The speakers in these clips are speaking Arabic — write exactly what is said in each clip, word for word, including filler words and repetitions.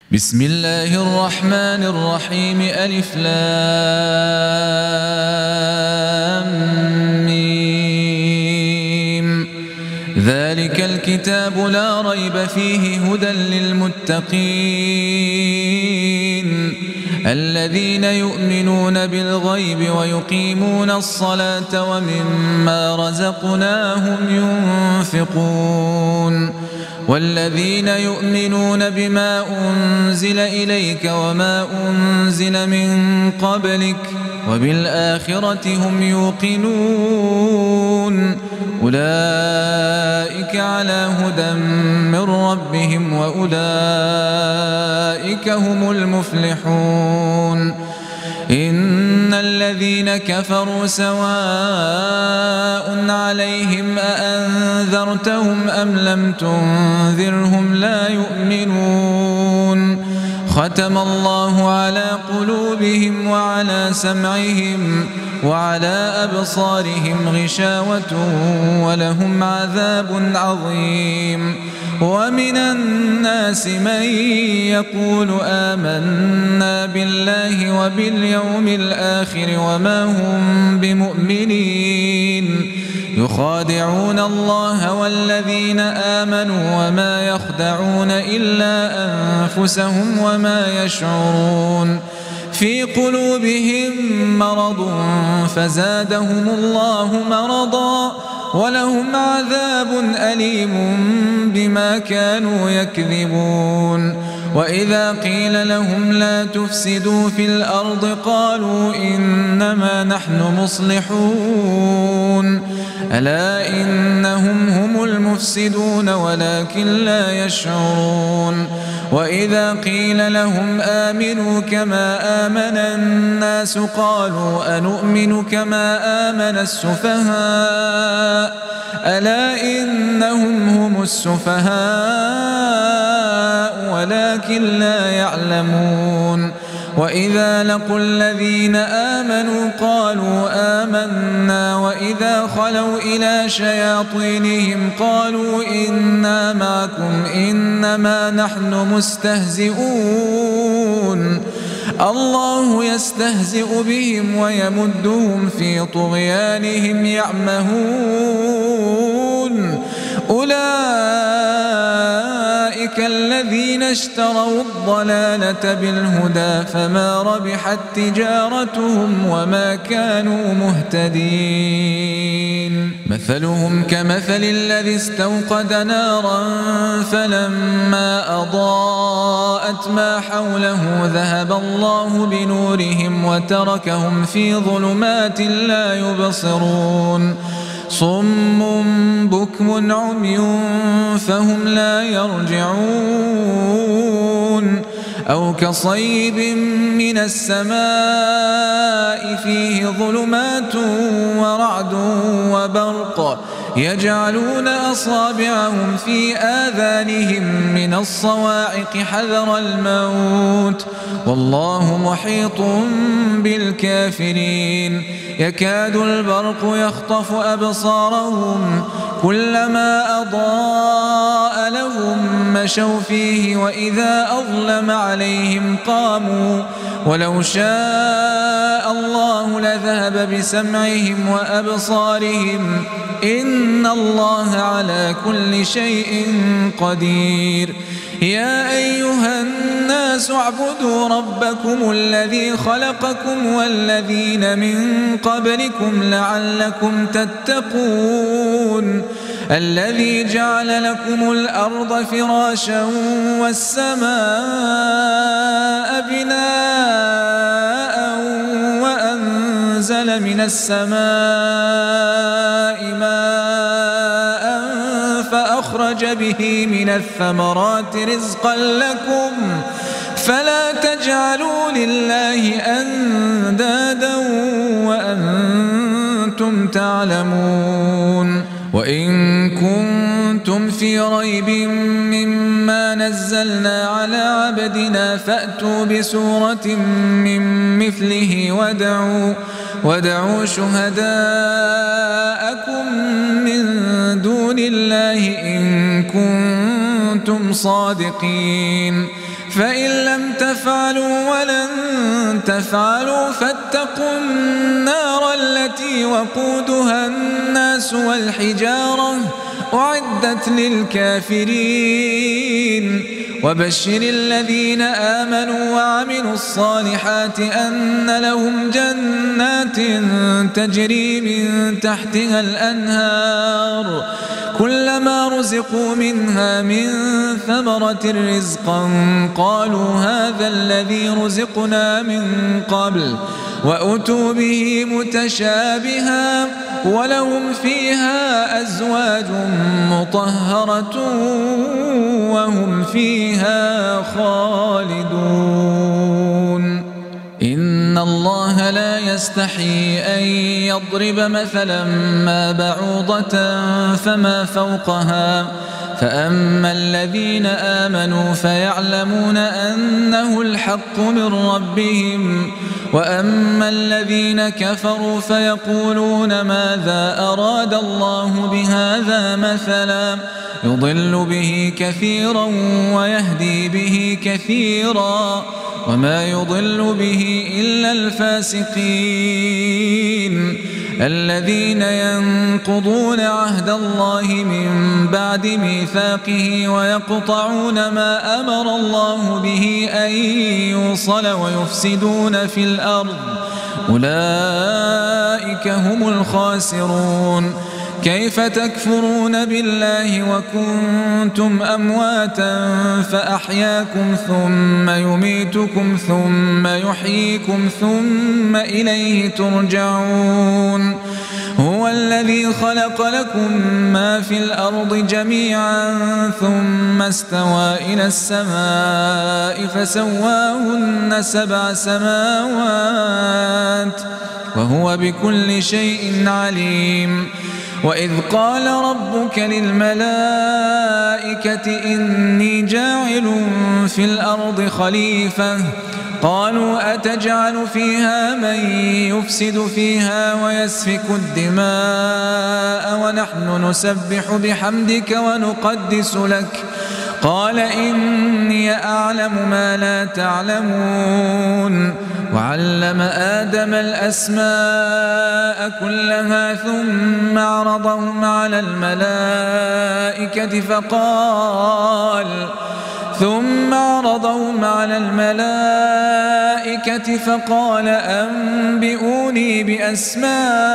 بسم الله الرحمن الرحيم. ألف لام ميم. ذلك الكتاب لا ريب فيه هدى للمتقين الذين يؤمنون بالغيب ويقيمون الصلاة ومما رزقناهم ينفقون والذين يؤمنون بما أنزل إليك وما أنزل من قبلك وبالآخرة هم يوقنون أولئك على هدى من ربهم وأولئك هم المفلحون. إن الذين كفروا سواء عليهم أأنذرتهم أم لم تنذرهم لا يؤمنون. ختم الله على قلوبهم وعلى سمعهم وعلى أبصارهم غشاوة ولهم عذاب عظيم. ومن الناس من يقول آمنا بالله وباليوم الآخر وما هم بمؤمنين يخادعون الله والذين آمنوا وما يخدعون إلا أنفسهم وما يشعرون. في قلوبهم مرض فزادهم الله مرضا ولهم عذاب أليم بما كانوا يكذبون. وإذا قيل لهم لا تفسدوا في الأرض قالوا إنما نحن مصلحون ألا إنهم هم المفسدون ولكن لا يشعرون. وإذا قيل لهم آمنوا كما آمن الناس قالوا أنؤمن كما آمن السفهاء ألا إنهم هم السفهاء ولكن لا يعلمون. وإذا لقوا الذين آمنوا قالوا آمنا وإذا خلوا إلى شياطينهم قالوا إنا معكم إنما نحن مستهزئون الله يستهزئ بهم ويمدهم في طغيانهم يعمهون. أولئك الذين اشتروا الضلالة بالهدى فما ربحت تجارتهم وما كانوا مهتدين. مثلهم كمثل الذي استوقد نارا فلما أضاءت ما حوله ذهب الله بنورهم وتركهم في ظلمات لا يبصرون. صم بكم عمي فهم لا يرجعون. أو كصيب من السماء فيه ظلمات ورعد وبرق يجعلون أصابعهم في آذانهم من الصواعق حذر الموت والله محيط بالكافرين. يكاد البرق يخطف أبصارهم كلما أضاء لهم مشوا فيه وإذا أظلم عليهم قاموا ولو شاء الله لذهب بسمعهم وأبصارهم إن الله على كل شيء قدير. يا أيها الناس اعبدوا ربكم الذي خلقكم والذين من قبلكم لعلكم تتقون الذي جعل لكم الأرض فراشا والسماء بناء وأنزل من السماء ماء فأخرج به من الثمرات رزقا لكم فلا تجعلوا لله أندادا وأنتم تعلمون. وإن كنتم في ريب مما نزلنا على عبدنا فأتوا بسورة من مثله ودعوا, ودعوا شهداءكم من دون الله إن كنتم صادقين فإن لم تفعلوا ولن تفعلوا فاتقوا النار التي وقودها الناس والحجارة أعدت للكافرين وبشر الذين آمنوا وعملوا الصالحات أن لهم جنات تجري من تحتها الأنهار كلما رزقوا منها من ثمرة رزقا قالوا هذا الذي رزقنا من قبل وأتوا به متشابها ولهم فيها أزواج مطهرة وهم فيها خالدون إن الله لا يستحي أن يضرب مثلا ما بعوضة فما فوقها فأما الذين آمنوا فيعلمون أنه الحق من ربهم وأما الذين كفروا فيقولون ماذا أراد الله بهذا مثلا يضل به كثيرا ويهدي به كثيرا وما يضل به إلا الفاسقين الذين ينقضون عهد الله من بعد ميثاقه ويقطعون ما أمر الله به أن يوصل ويفسدون في الأرض أولئك هم الخاسرون كيف تكفرون بالله وكنتم أمواتا فأحياكم ثم يميتكم ثم يحييكم ثم إليه ترجعون هو الذي خلق لكم ما في الأرض جميعا ثم استوى إلى السماء فسواهن سبع سماوات وهو بكل شيء عليم وإذ قال ربك للملائكة إني جاعل في الأرض خليفة قالوا أتجعل فيها من يفسد فيها ويسفك الدماء ونحن نسبح بحمدك ونقدس لك قال إني أعلم ما لا تعلمون وعلم آدم الأسماء كلها ثم عرضهم على الملائكة فقال ثم عرضهم على الملائكة فقال أنبئوني بأسماء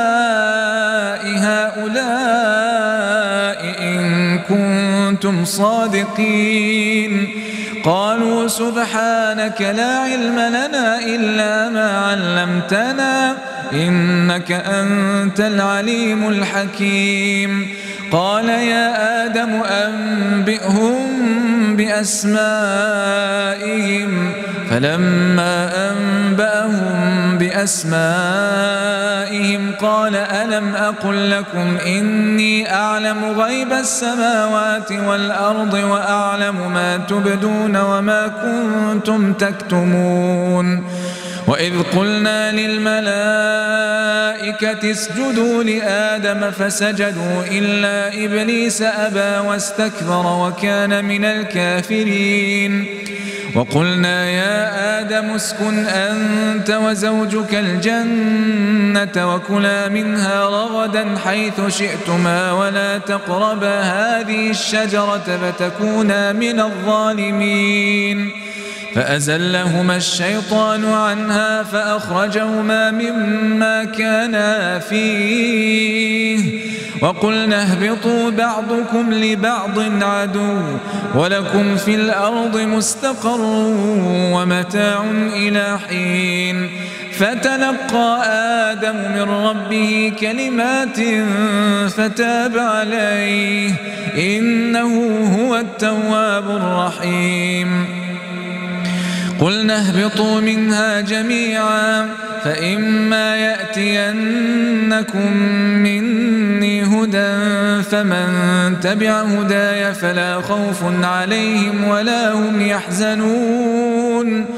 هؤلاء إن كنتم صادقين قالوا سبحانك لا علم لنا إلا ما علمتنا إنك أنت العليم الحكيم قال يا آدم أنبئهم بأسمائهم فلما أنبأهم بأسمائهم قال ألم أقل لكم إني أعلم غيب السماوات والأرض وأعلم ما تبدون وما كنتم تكتمون وإذ قلنا للملائكة اسجدوا لآدم فسجدوا إلا إبليس أبى واستكبر وكان من الكافرين وقلنا يا آدم اسكن أنت وزوجك الجنة وكلا منها رغدا حيث شئتما ولا تقربا هذه الشجرة فتكونا من الظالمين فأزلهما الشيطان عنها فأخرجهما مما كانا فيه وقلنا اهبطوا بعضكم لبعض عدو ولكم في الأرض مستقر ومتاع إلى حين فتلقى آدم من ربه كلمات فتاب عليه إنه هو التواب الرحيم قلنا اهبطوا منها جميعا فإما يأتينكم مني هدى فمن تبع هداي فلا خوف عليهم ولا هم يحزنون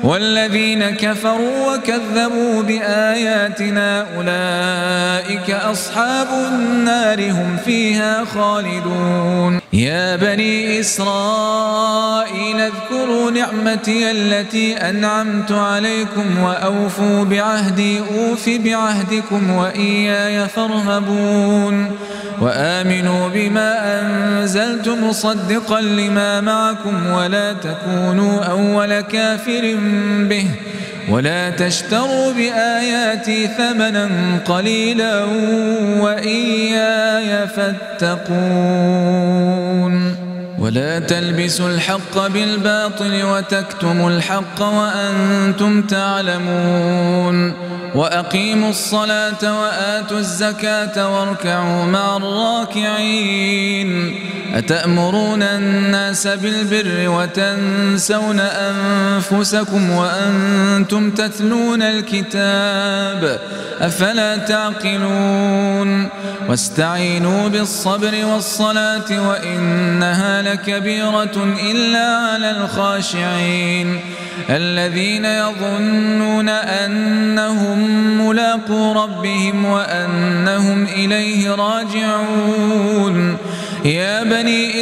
والذين كفروا وكذبوا بآياتنا أولئك أصحاب النار هم فيها خالدون. يا بني إسرائيل اذكروا نعمتي التي أنعمت عليكم وأوفوا بعهدي أوف بعهدكم وإياي فارهبون. وآمنوا بما أنزلت مصدقا لما معكم ولا تكونوا أول كافر به ولا تشتروا بآياتي ثمنا قليلا وإياي فاتقون. ولا تلبسوا الحق بالباطل وتكتموا الحق وأنتم تعلمون. وأقيموا الصلاة وآتوا الزكاة واركعوا مع الراكعين. أتأمرون الناس بالبر وتنسون أنفسكم وأنتم تتلون الكتاب أفلا تعقلون. واستعينوا بالصبر والصلاة وإنها لكبيرة إلا على الخاشعين الذين يظنون أنهم ملاقو ربهم وأنهم إليه راجعون. يا بني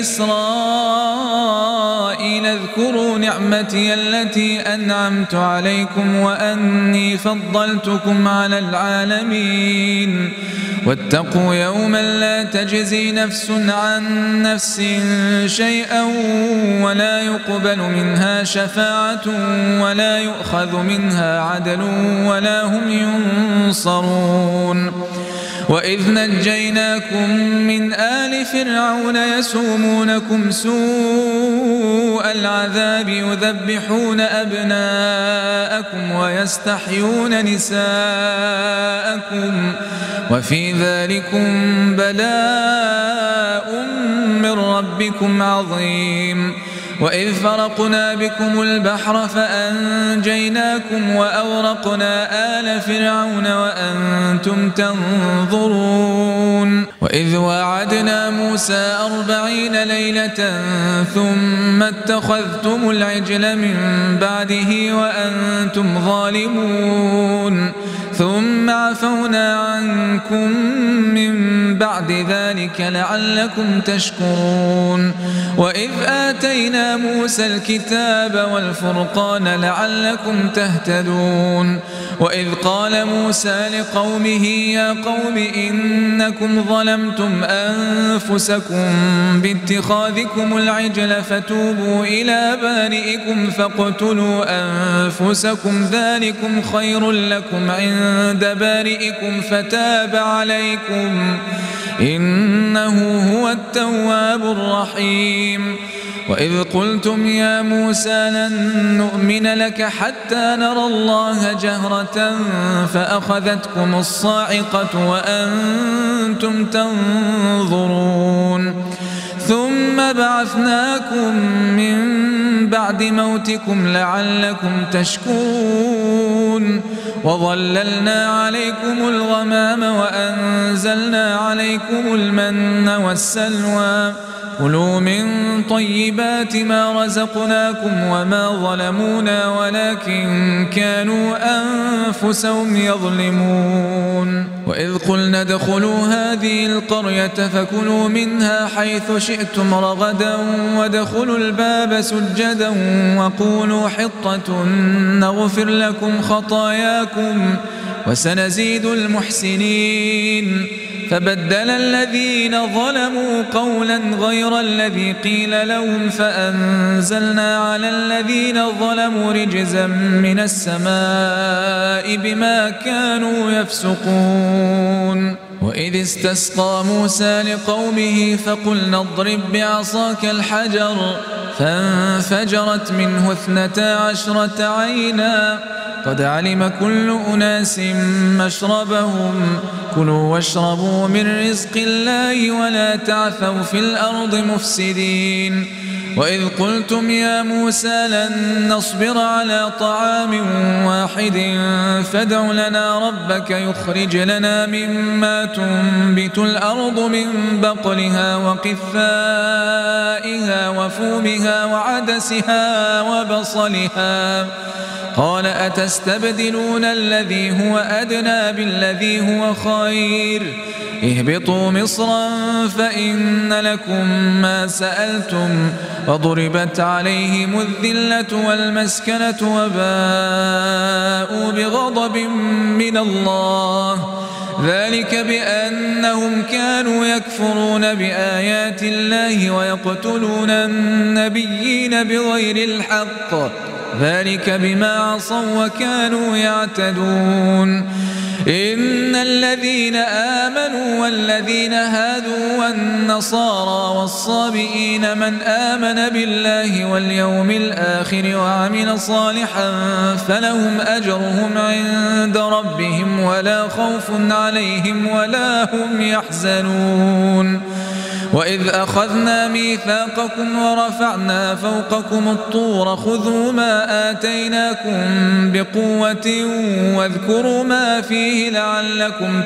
إسرائيل اذكروا نعمتي التي أنعمت عليكم وأني فضلتكم على العالمين. واتقوا يوما لا تجزي نفس عن نفس شيئا ولا يقبل منها شفاعة ولا يؤخذ منها عدل ولا هم ينصرون. وإذ نجيناكم من آل فرعون يسومونكم سوء العذاب يذبحون أبناءكم ويستحيون نساءكم وفي ذلكم بلاء من ربكم عظيم. وإذ فرقنا بكم البحر فأنجيناكم وأورقنا آل فرعون وأنتم تنظرون. وإذ وعدنا موسى أربعين ليلة ثم اتخذتم العجل من بعده وأنتم ظالمون ثم عفونا عنكم من بعد ذلك لعلكم تشكرون. وإذ آتينا موسى الكتاب والفرقان لعلكم تهتدون. وإذ قال موسى لقومه يا قوم إنكم ظلمتم أنفسكم باتخاذكم العجل فتوبوا إلى بارئكم فاقتلوا أنفسكم ذلكم خير لكم عند بارئكم فتاب عليكم إنه هو التواب الرحيم. وإذ قلتم يا موسى لن نؤمن لك حتى نرى الله جهرة فأخذتكم الصاعقة وأنتم تنظرون ثم بعثناكم من بعد موتكم لعلكم تشكرون. وظللنا عليكم الغمام وأنزلنا عليكم المن والسلوى كلوا من طيبات ما رزقناكم وما ظلمونا ولكن كانوا أنفسهم يظلمون. وإذ قلنا ادخلوا هذه القرية فكلوا منها حيث شئتم رغدا وادخلوا الباب سجدا وقولوا حطة نغفر لكم خطاياكم وسنزيد المحسنين. فبدل الذين ظلموا قولا غير الذي قيل لهم فأنزلنا على الذين ظلموا رجزا من السماء بما كانوا يفسقون. وإذ استسقى موسى لقومه فقلنا اضرب بعصاك الحجر فانفجرت منه اثنتا عشرة عينا قد علم كل أناس مشربهم كلوا واشربوا من رزق الله ولا تعثوا في الأرض مفسدين. وإذ قلتم يا موسى لن نصبر على طعام واحد فادع لنا ربك يخرج لنا مما تنبت الأرض من بقلها وقثائها وفومها وعدسها وبصلها قال أتستبدلون الذي هو أدنى بالذي هو خير اهبطوا مصرا فإن لكم ما سألتم وضربت عليهم الذلة والمسكنة وباءوا بغضب من الله ذلك بأنهم كانوا يكفرون بآيات الله ويقتلون النبيين بغير الحق ذلك بما عصوا وكانوا يعتدون إن الذين آمنوا والذين هادوا والنصارى والصابئين من آمن بالله واليوم الآخر وعمل صالحا فلهم أجرهم عند ربهم ولا خوف عليهم ولا هم يحزنون وإذ أخذنا ميثاقكم ورفعنا فوقكم الطور خذوا ما آتيناكم بقوة واذكروا ما فيه لعلكم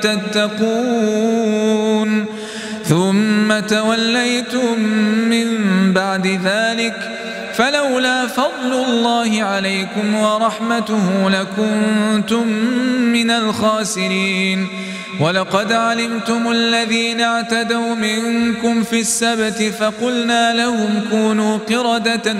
تتقون ثم توليتم من بعد ذلك فلولا فضل الله عليكم ورحمته لكنتم من الخاسرين ولقد علمتم الذين اعتدوا منكم في السبت فقلنا لهم كونوا قردة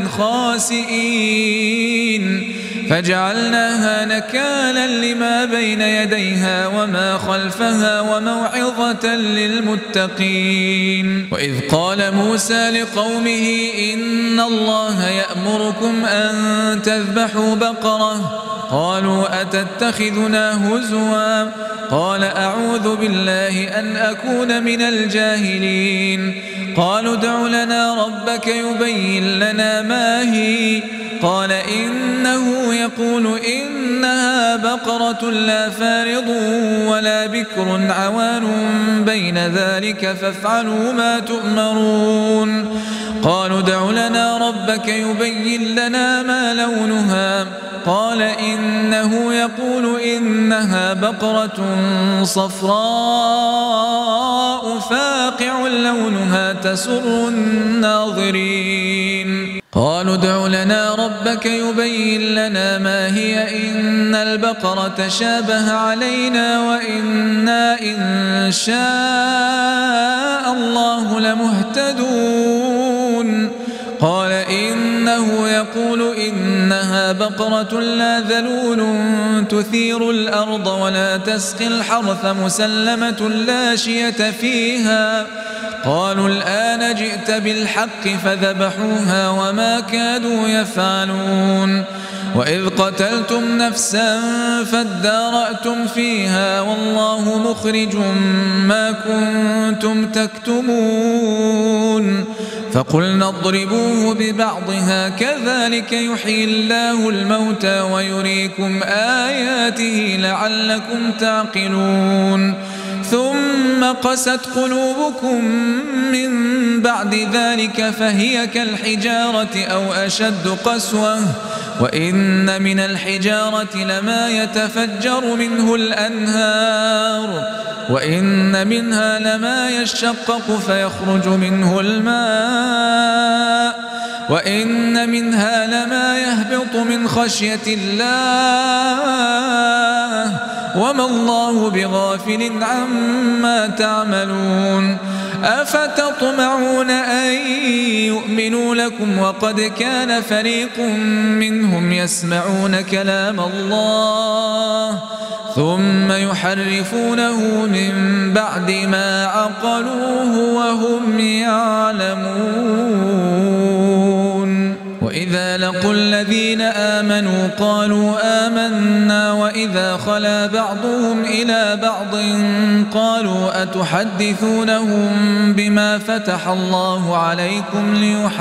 خاسئين فجعلناها نكالا لما بين يديها وما خلفها وموعظة للمتقين وإذ قال موسى لقومه إن الله يأمركم أن تذبحوا بقرة قالوا أتتخذنا هزوا قال أعوذ بالله أن أكون من الجاهلين قالوا ادع لنا ربك يبين لنا ما هي قال إنه يقول إنها بقرة لا فارض ولا بكر عوان بين ذلك فافعلوا ما تؤمرون قالوا ادع لنا ربك يبين لنا ما لونها قال إنه يقول إنها بقرة صفراء فاقع لونها تسر الناظرين قالوا ادع لنا ربك يبين لنا ما هي إن البقرة شابه علينا وإنا إن شاء الله لمهتدون قال إنه يقول إنها بقرة لا ذلول تثير الأرض ولا تسقي الحرث مسلمة لا شية فيها قالوا الآن جئت بالحق فذبحوها وما كادوا يفعلون وإذ قتلتم نفسا فادارأتم فيها والله مخرج ما كنتم تكتمون فقلنا اضربوه ببعضها كذلك يحيي الله الموتى ويريكم آياته لعلكم تعقلون ثم قست قلوبكم من بعد ذلك فهي كالحجارة أو أشد قسوة وإن من الحجارة لما يتفجر منه الأنهار وإن منها لما يشقق فيخرج منه الماء وإن منها لما يهبط من خشية الله وما الله بغافل عما تعملون أفتطمعون أن يؤمنوا لكم وقد كان فريق منهم يسمعون كلام الله ثم يحرفونه من بعد ما عقلوه وهم يعلمون وإذا لقوا الذين آمنوا قالوا آمنا وإذا خلا بعضهم إلى بعض قالوا أتحدثونهم بما فتح الله عليكم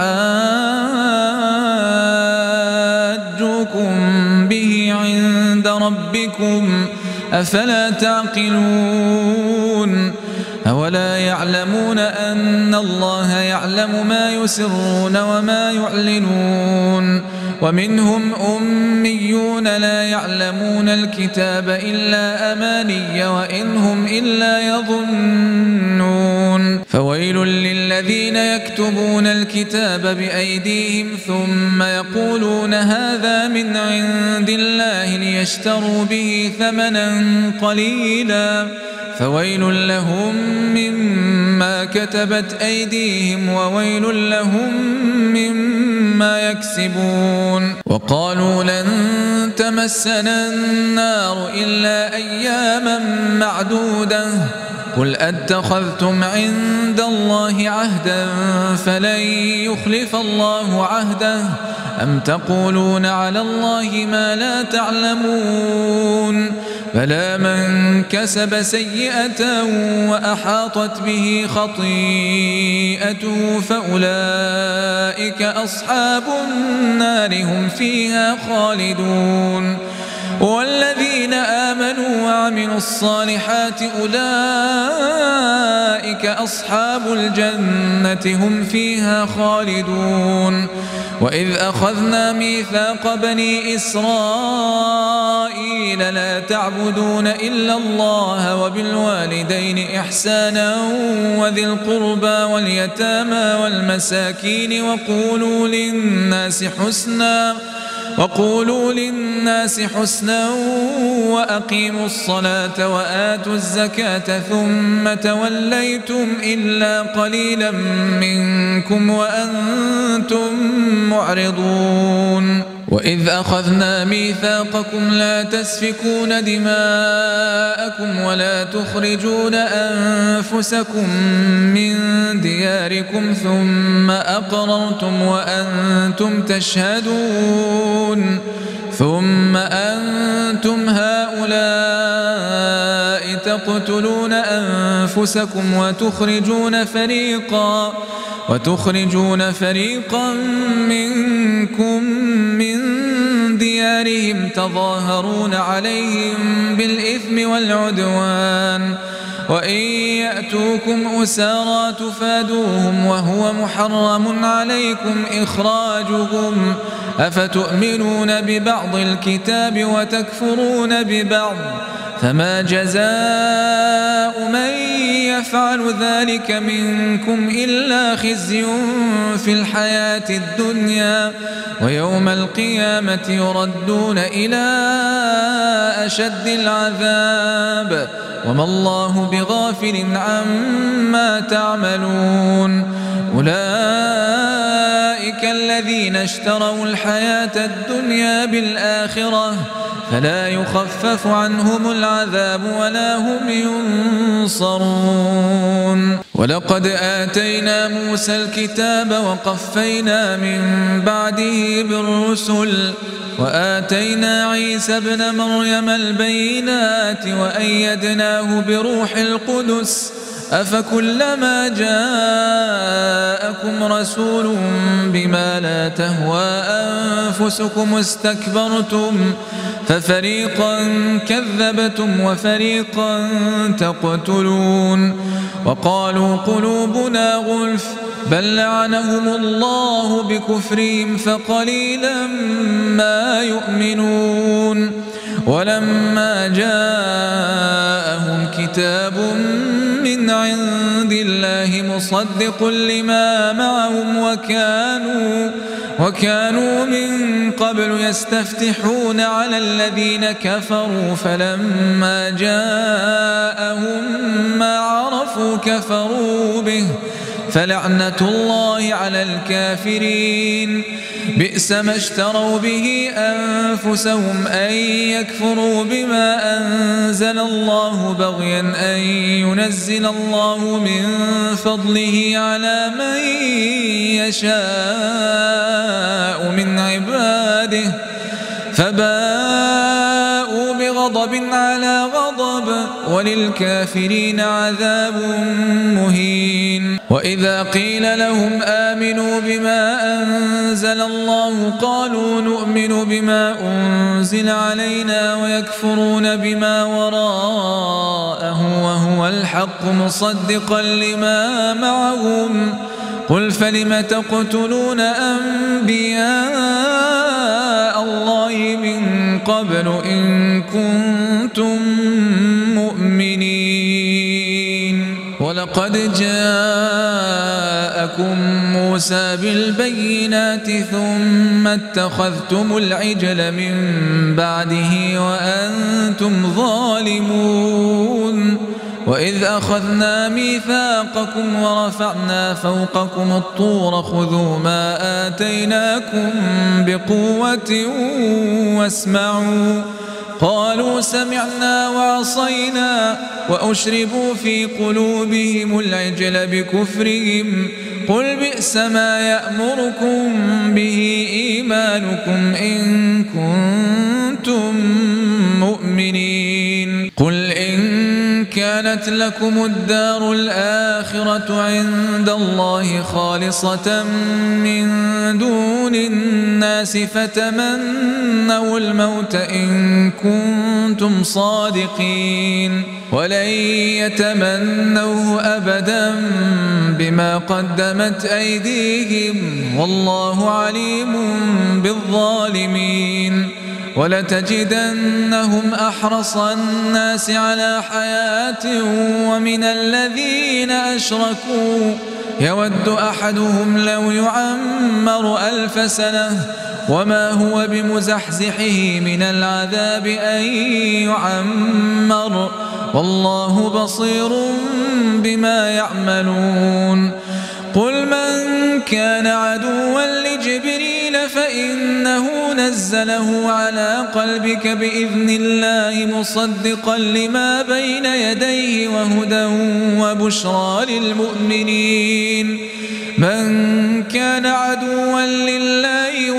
ليحاجوكم به عند ربكم أفلا تعقلون أولا يعلمون أن الله يعلم ما يسرون وما يعلنون ومنهم أميون لا يعلمون الكتاب إلا أماني وإن هم إلا يظنون فويل للذين الذين يكتبون الكتاب بأيديهم ثم يقولون هذا من عند الله ليشتروا به ثمنا قليلا فويل لهم مما كتبت أيديهم وويل لهم مما يكسبون. وقالوا لن تمسنا النار إلا أياما معدودة قل أتخذتم عند الله عهدا فلن يخلف الله عهده أم تقولون على الله ما لا تعلمون بلى من كسب سيئة وأحاطت به خطيئته فأولئك أصحاب النار هم فيها خالدون. والذين آمنوا وعملوا الصالحات أولئك أصحاب الجنة هم فيها خالدون. وإذ أخذنا ميثاق بني إسرائيل لا تعبدون إلا الله وبالوالدين إحسانا وذي القربى واليتامى والمساكين وقولوا للناس حسنا وقولوا للناس حسنا وأقيموا الصلاة وآتوا الزكاة ثم توليتم إلا قليلا منكم وأنتم معرضون. وإذ أخذنا ميثاقكم لا تسفكون دماءكم ولا تخرجون أنفسكم من دياركم ثم أقررتم وأنتم تشهدون ثم أنتم هؤلاء تقتلون أنفسكم وتخرجون فريقا وتخرجون فريقا منكم من ديارهم تظاهرون عليهم بالإثم والعدوان وإن يأتوكم أسارى تفادوهم وهو محرم عليكم إخراجهم أفتؤمنون ببعض الكتاب وتكفرون ببعض فما جزاء من يفعل ذلك منكم إلا خزي في الحياة الدنيا ويوم القيامة يردون إلى أشد العذاب وما الله بغافل عما تعملون. أولئك الذين اشتروا الحياة الدنيا بالآخرة فلا يخفف عنهم العذاب ولا هم ينصرون. ولقد آتينا موسى الكتاب وقفينا من بعده بالرسل وآتينا عيسى ابن مريم البينات وأيدناه بروح القدس أفكلما جاءكم رسول بما لا تهوى أنفسكم استكبرتم ففريقا كذبتم وفريقا تقتلون. وقالوا قلوبنا غلف بل لعنهم الله بكفرهم فقليلا ما يؤمنون. ولما جاءهم كتاب من عند الله مصدق لما معهم وكانوا وكانوا من قبل يستفتحون على الذين كفروا فلما جاءهم ما عرفوا كفروا به فلعنة الله على الكافرين. بئس ما اشتروا به أنفسهم أن يكفروا بما أنزل الله بغيا أن ينزل الله من فضله على من يشاء من عباده فباءوا بغضب على غضب وللكافرين عذاب مهين. وإذا قيل لهم آمنوا بما أنزل الله قالوا نؤمن بما أنزل علينا ويكفرون بما وراءه وهو الحق مصدقا لما معهم قل فلم تقتلون أنبياء الله من قبل إن كنتم مؤمنين. ولقد جاء جاءكم موسى بالبينات ثم اتخذتم العجل من بعده وأنتم ظالمون وإذ أخذنا ميثاقكم ورفعنا فوقكم الطور خذوا ما آتيناكم بقوة واسمعوا قالوا سمعنا وعصينا وأشربوا في قلوبهم العجل بكفرهم قل بئس ما يأمركم به إيمانكم إن كنتم مؤمنين قل إن كانت لكم الدار الآخرة عند الله خالصة من دون الناس فتمنوا الموت إن كنتم صادقين ولن يتمنوه أبدا بما قدمت أيديهم والله عليم بالظالمين ولتجدنهم أحرص الناس على حياة ومن الذين أشركوا يود أحدهم لو يعمر ألف سنة وما هو بمزحزحه من العذاب أن يعمر والله بصير بما يعملون قل من كان عدوا لجبريل فإنه نزله على قلبك بإذن الله مصدقا لما بين يديه وهدى وبشرى للمؤمنين من كان عدوا لله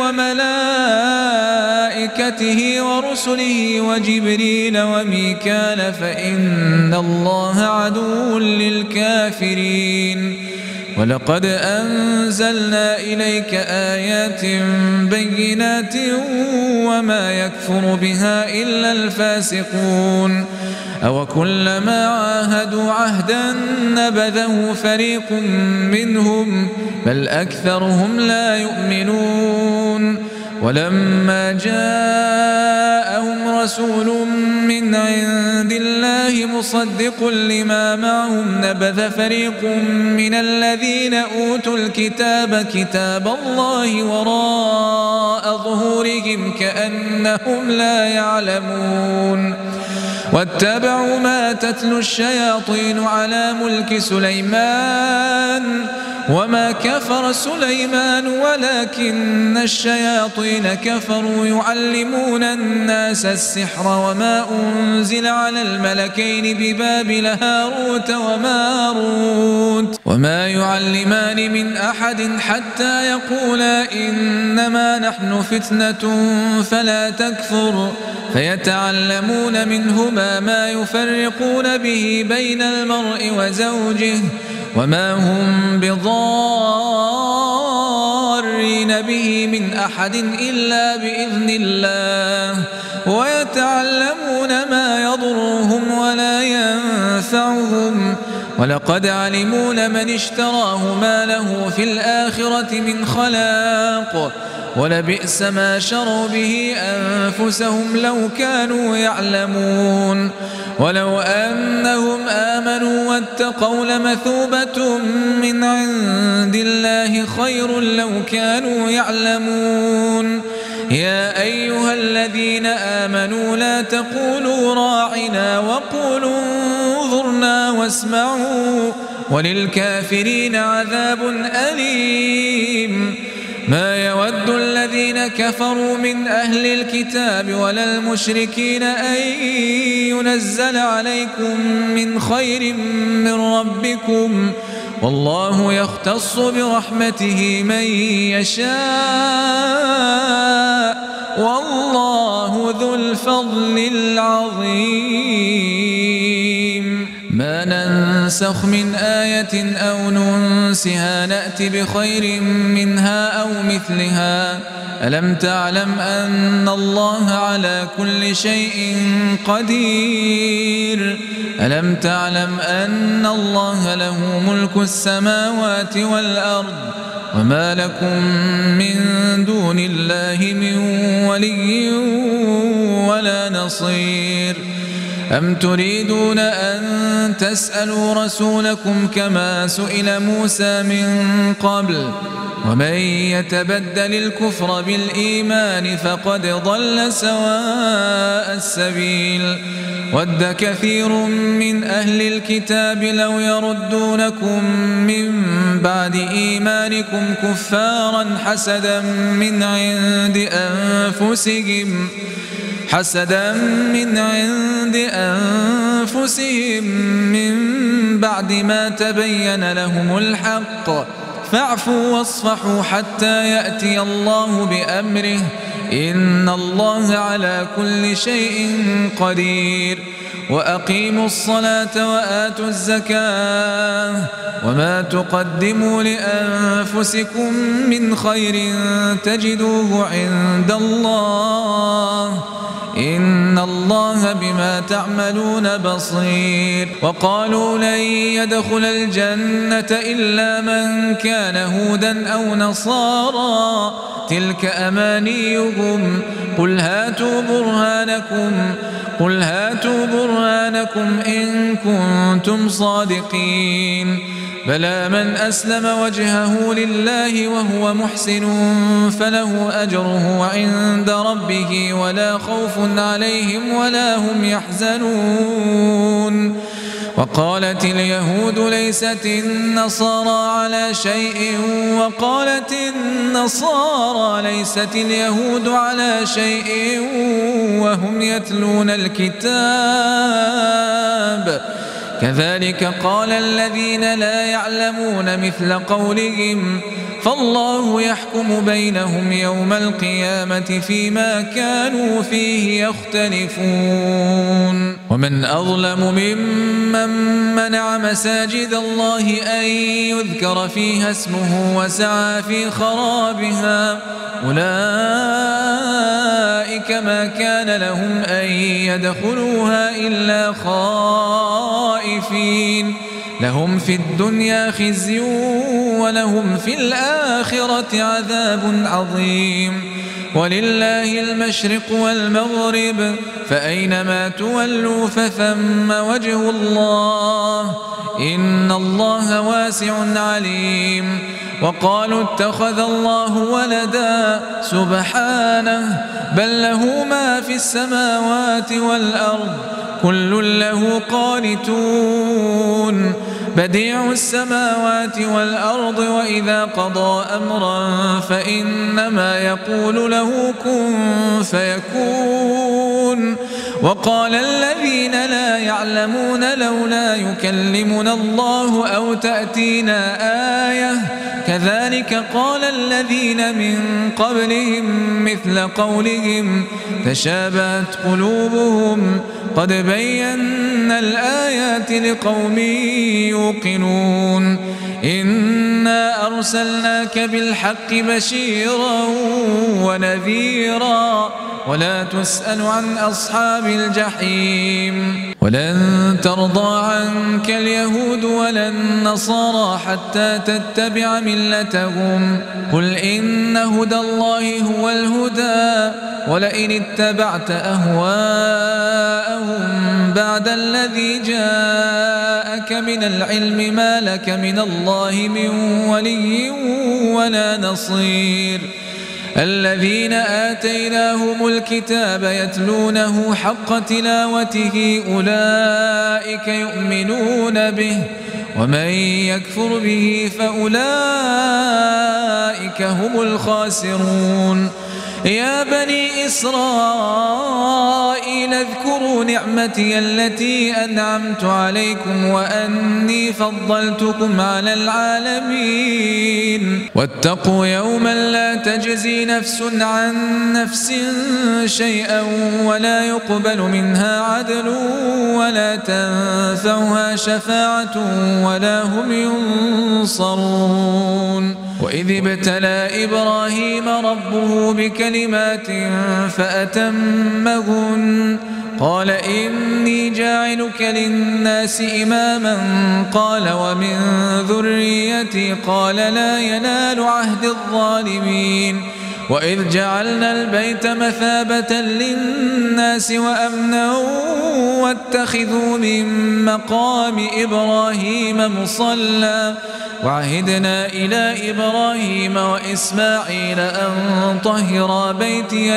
وملائكته ورسله وجبريل وميكال فإن الله عدو للكافرين ولقد أنزلنا إليك آيات بينات وما يكفر بها إلا الفاسقون أو كلما عاهدوا عهدا نبذه فريق منهم بل أكثرهم لا يؤمنون ولما جاءهم رسول من عند الله مصدق لما معهم نبذ فريق من الذين أوتوا الكتاب كتاب الله وراء ظهورهم كأنهم لا يعلمون واتبعوا ما تتلو الشياطين على ملك سليمان وما كفر سليمان ولكن الشياطين كفروا يعلمون الناس السحر وما أنزل على الملكين ببابل هاروت وماروت وما يعلمان من أحد حتى يقولا إنما نحن فتنة فلا تكفر فيتعلمون منهما ما يفرقون به بين المرء وزوجه وما هم بضارين به من أحد إلا بإذن الله ويتعلمون ما يضرهم ولا ينفعهم ولقد علموا لمن اشتراه ما له في الآخرة من خلاق ولبئس ما شروا به أنفسهم لو كانوا يعلمون ولو أنهم آمنوا واتقوا لمثوبة من عند الله خير لو كانوا يعلمون يا أيها الذين آمنوا لا تقولوا راعنا وقولوا انظرنا واسمعوا وللكافرين عذاب أليم ما يود الذين كفروا من أهل الكتاب ولا المشركين أن ينزل عليكم من خير من ربكم والله يختص برحمته من يشاء والله ذو الفضل العظيم ما ننسخ من آية أو ننسها نأت بخير منها أو مثلها ألم تعلم أن الله على كل شيء قدير ألم تعلم أن الله له ملك السماوات والأرض وما لكم من دون الله من ولي ولا نصير أم تريدون أن تسألوا رسولكم كما سئل موسى من قبل ومن يتبدل الكفر بالإيمان فقد ضل سواء السبيل ود كثير من أهل الكتاب لو يردونكم من بعد إيمانكم كفارا حسدا من عند أنفسهم حسدا من عند أنفسهم من بعد ما تبين لهم الحق فاعفوا واصفحوا حتى يأتي الله بأمره إن الله على كل شيء قدير وأقيموا الصلاة وآتوا الزكاة وما تقدموا لأنفسكم من خير تجدوه عند الله إن الله بما تعملون بصير وقالوا لن يدخل الجنة إلا من كان هودا أو نصارى تلك أمانيهم قل هاتوا برهانكم قل هاتوا برهانكم إن كنتم صادقين بلى من أسلم وجهه لله وهو محسن فله أجره عند ربه ولا خوف عليهم ولا هم يحزنون وقالت اليهود ليست النصارى على شيء وقالت النصارى ليست اليهود على شيء وهم يتلون الكتاب كذلك قال الذين لا يعلمون مثل قولهم فالله يحكم بينهم يوم القيامة فيما كانوا فيه يختلفون ومن أظلم ممن منع مساجد الله أن يذكر فيها اسمه وسعى في خرابها أولئك ما كان لهم أن يدخلوها إلا خائفين لهم في الدنيا خزي ولهم في الآخرة عذاب عظيم ولله المشرق والمغرب فأينما تولوا فثم وجه الله إن الله واسع عليم وقالوا اتخذ الله ولدا سبحانه بل له ما في السماوات والأرض كل له قانتون بديع السماوات والأرض وإذا قضى أمرا فإنما يقول له كن فيكون وقال الذين لا يعلمون لولا يكلمنا الله أو تأتينا آية كذلك قال الذين من قبلهم مثل قولهم تشابهت قلوبهم قد بينا الآيات لقوم يوقنون إنا أرسلناك بالحق بشيرا ونذيرا ولا تسأل عن أصحاب الجحيم ولن ترضى عنك اليهود ولا النصارى حتى تتبع ملتهم قل إن هدى الله هو الهدى ولئن اتبعت أهواءهم بعد الذي جاءك من العلم ما لك من الله من ولي ولا نصير الذين آتيناهم الكتاب يتلونه حق تلاوته أولئك يؤمنون به ومن يكفر به فأولئك هم الخاسرون يا بني إسرائيل اذكروا نعمتي التي أنعمت عليكم وأني فضلتكم على العالمين واتقوا يوما لا تجزي نفس عن نفس شيئا ولا يقبل منها عدل ولا تنفعها شفاعة ولا هم ينصرون وإذ ابتلى إبراهيم ربه بكلمات فأتمهن قال إني جاعلك للناس إماما قال ومن ذريتي قال لا ينال عهد الظالمين وإذ جعلنا البيت مثابة للناس وأمنا واتخذوا من مقام إبراهيم مصلى وعهدنا إلى إبراهيم وإسماعيل أن طهرا بيتي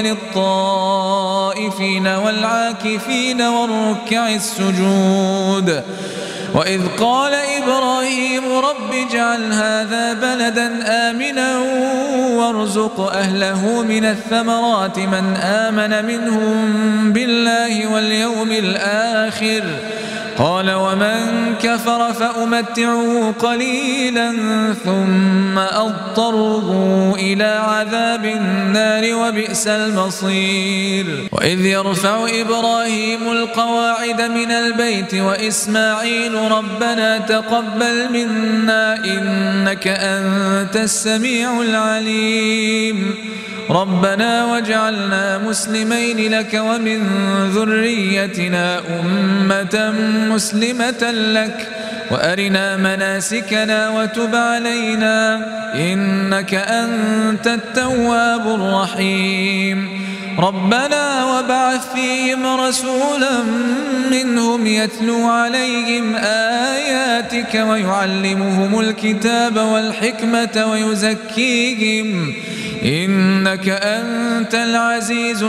للطائفين والعاكفين والركع السجود وإذ قال إبراهيم رب اجعل هذا بلدا آمنا وارزق أهله من الثمرات من آمن منهم بالله واليوم الآخر قال ومن كفر فأمتعه قليلا ثم أضطره إلى عذاب النار وبئس المصير وإذ يرفع إبراهيم القواعد من البيت وإسماعيل ربنا تقبل منا إنك أنت السميع العليم ربنا واجعلنا مسلمين لك ومن ذريتنا أمة مسلمة لك وأرنا مناسكنا وتب علينا إنك أنت التواب الرحيم ربنا وابعث فيهم رسولا منهم يتلو عليهم آياتك ويعلمهم الكتاب والحكمة ويزكيهم إنك أنت العزيز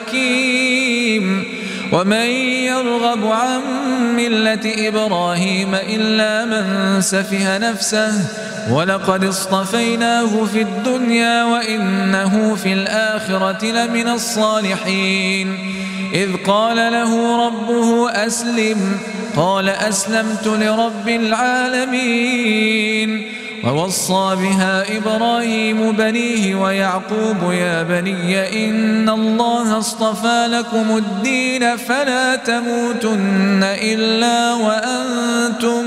الحكيم ومن يرغب عن ملة إبراهيم إلا من سفه نفسه ولقد اصطفيناه في الدنيا وإنه في الآخرة لمن الصالحين إذ قال له ربه أسلم قال أسلمت لرب العالمين ووصى بها إبراهيم بنيه ويعقوب يا بني إن الله اصطفى لكم الدين فلا تموتن إلا وأنتم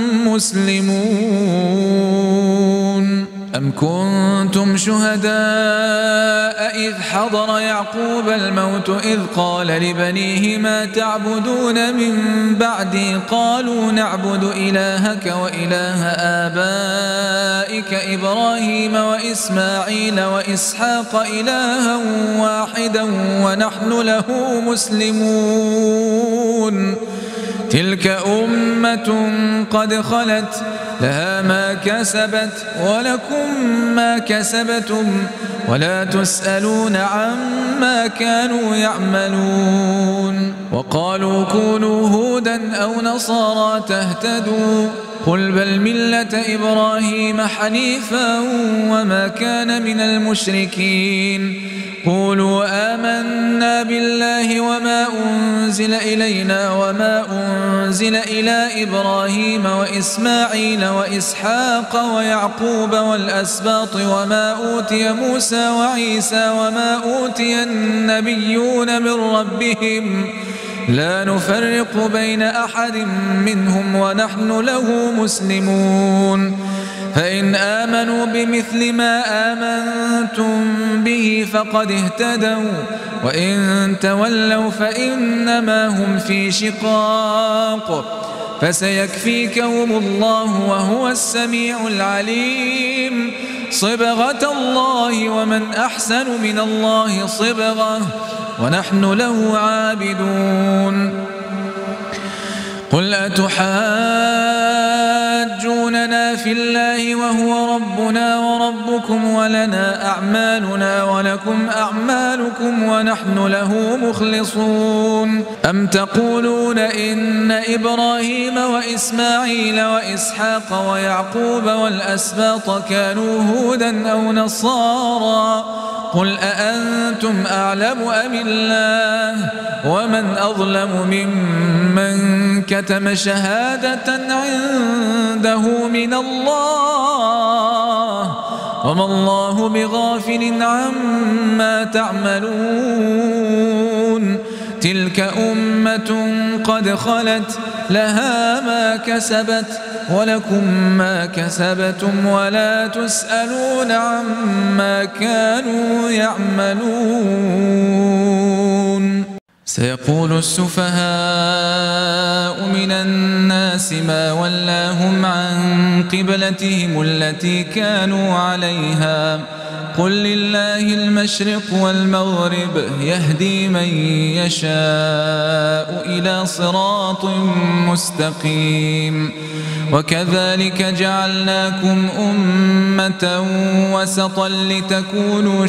مسلمون أم كنتم شهداء إذ حضر يعقوب الموت إذ قال لبنيه ما تعبدون من بعدي قالوا نعبد إلهك وإله آبائك إبراهيم وإسماعيل وإسحاق إلها واحدا ونحن له مسلمون تلك أمة قد خلت لها ما كسبت ولكم ما كسبتم ولا تسألون عما كانوا يعملون وقالوا كونوا هودا أو نصارى تهتدوا قل بل ملة إبراهيم حنيفا وما كان من المشركين قولوا آمنا بالله وما أنزل إلينا وما أنزل إلى إبراهيم وإسماعيل وإسحاق ويعقوب والأسباط وما أوتي موسى وعيسى وما أوتي النبيون من ربهم لا نفرق بين أحد منهم ونحن له مسلمون فإن آمنوا بمثل ما آمنتم به فقد اهتدوا وإن تولوا فإنما هم في شقاق فسيكفيكهم الله وهو السميع العليم صبغة الله ومن أحسن من الله صبغة ونحن له عابدون قل أتحاجوننا في الله وهو ربنا وربكم ولنا أعمالنا ولكم أعمالكم ونحن له مخلصون أم تقولون إن إبراهيم وإسماعيل وإسحاق ويعقوب والأسباط كانوا هودا أو نصارى قل أأنتم أعلم أم الله ومن أظلم ممن كتم شهادة عنده من الله وما الله بغافل عما تعملون تلك أمة قد خلت لها ما كسبت ولكم ما كسبتم ولا تسألون عما كانوا يعملون سيقول السفهاء من الناس ما ولاهم عن قبلتهم التي كانوا عليها قل لله المشرق والمغرب يهدي من يشاء إلى صراط مستقيم. وكذلك جعلناكم أمة وسطا لتكونوا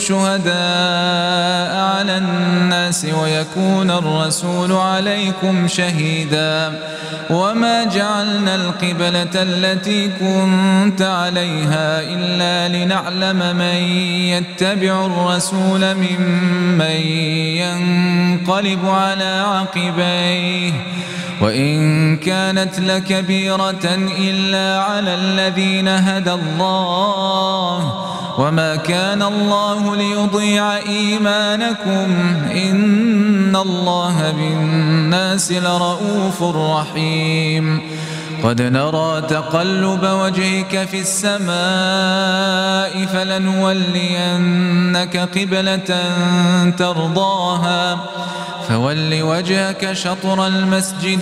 شهداء على الناس ويكون الرسول عليكم شهيدا. وما جعلنا القبلة التي كنت عليها إلا لنعلم من يتبع الرسول ممن ينقلب على عقبيه وإن كانت لكبيرة إلا على الذين هدى الله وما كان الله ليضيع إيمانكم إن الله بالناس لرؤوف رحيم. قد نرى تقلب وجهك في السماء فلنولينك قبلة ترضاها فول وجهك شطر المسجد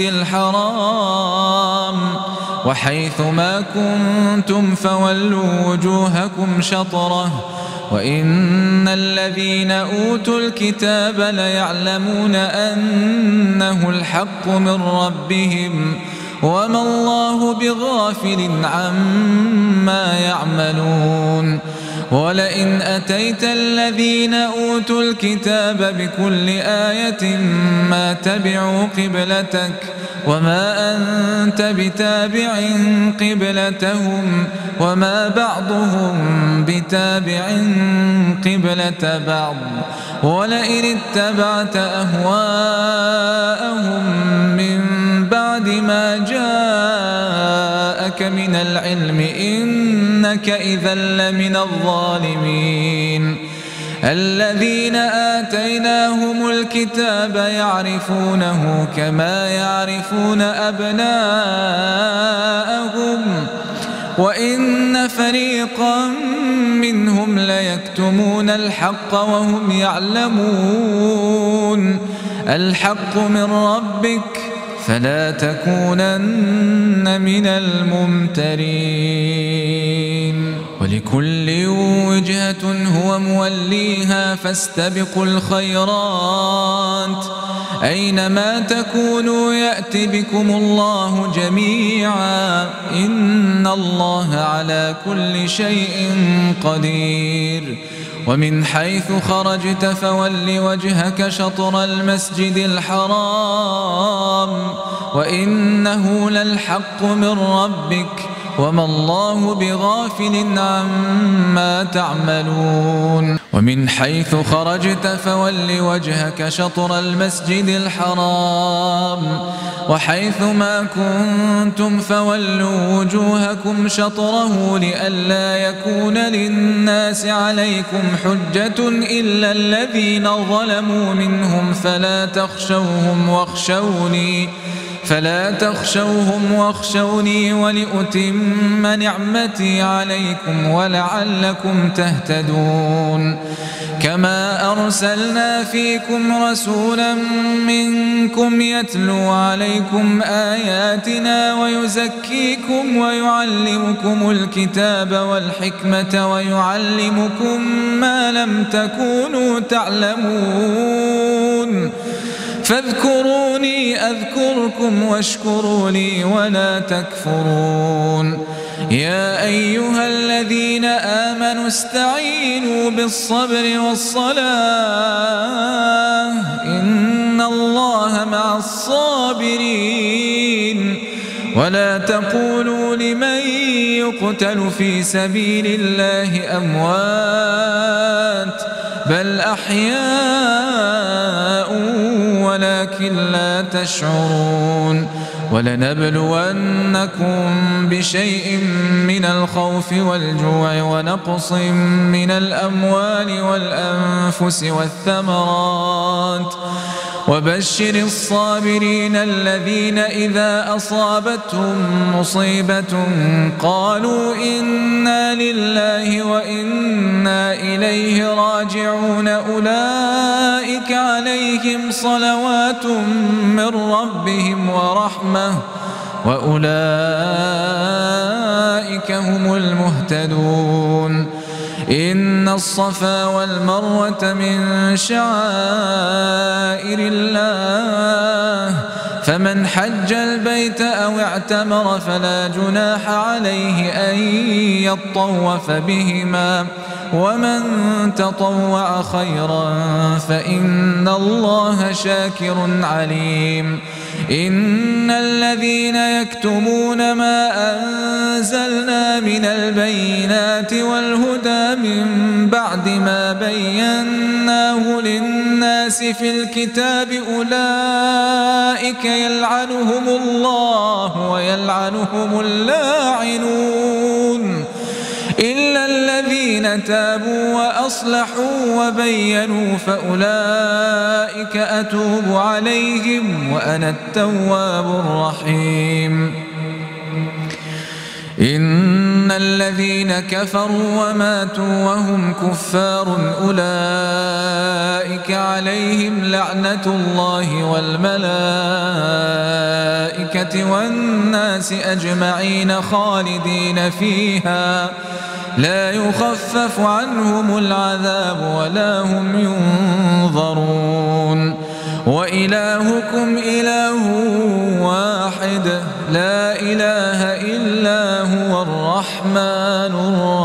الحرام وحيث ما كنتم فولوا وجوهكم شطره وإن الذين أوتوا الكتاب ليعلمون أنه الحق من ربهم وما الله بغافل عما يعملون. ولئن أتيت الذين أوتوا الكتاب بكل آية ما تبعوا قبلتك وما أنت بتابع قبلتهم وما بعضهم بتابع قبلة بعض. ولئن اتبعت أهواءهم من بعد ما جاءك من العلم إنك إذا لمن الظالمين. الذين آتيناهم الكتاب يعرفونه كما يعرفون أبناءهم وإن فريقا منهم ليكتمون الحق وهم يعلمون. الحق من ربك فلا تكونن من الممترين. ولكل وجهة هو موليها فاستبقوا الخيرات أينما تكونوا يأت بكم الله جميعا إن الله على كل شيء قدير. ومن حيث خرجت فول وجهك شطر المسجد الحرام وإنه للحق من ربك وما الله بغافل عما تعملون. ومن حيث خرجت فول وجهك شطر المسجد الحرام وحيث ما كنتم فولوا وجوهكم شطره لئلا يكون للناس عليكم حجة إلا الذين ظلموا منهم فلا تخشوهم واخشوني فلا تخشوهم واخشوني ولأتم نعمتي عليكم ولعلكم تهتدون. كما أرسلنا فيكم رسولا منكم يتلو عليكم آياتنا ويزكيكم ويعلمكم الكتاب والحكمة ويعلمكم ما لم تكونوا تعلمون فاذكروني أذكركم واشكروا لي ولا تكفرون. يا أيها الذين آمنوا استعينوا بالصبر والصلاة إن الله مع الصابرين. ولا تقولوا لمن يقتل في سبيل الله أموات بل أحياء ولكن لا تشعرون. ولنبلونكم بشيء من الخوف والجوع ونقص من الأموال والأنفس والثمرات وبشر الصابرين الذين إذا أصابتهم مصيبة قالوا إنا لله وإنا إليه راجعون أولئك عليهم صلوات من ربهم ورحمة وأولئك هم المهتدون. إن الصفا والمروة من شعائر الله فمن حج البيت أو اعتمر فلا جناح عليه أن يطوف بهما ومن تطوع خيرا فإن الله شاكر عليم. إن الذين يكتمون ما أنزلنا من البينات والهدى من بعد ما بيناه للناس في الكتاب أولئك يلعنهم الله ويلعنهم اللاعنون إلا الذين تابوا وأصلحوا وبينوا فأولئك أتوب عليهم وأنا التواب الرحيم. إن الذين كفروا وماتوا وهم كفار أولئك عليهم لعنة الله والملائكة والناس أجمعين خالدين فيها لا يخفف عنهم العذاب ولا هم ينظرون. وإلهكم إله واحد لا إله إلا هو الرحمن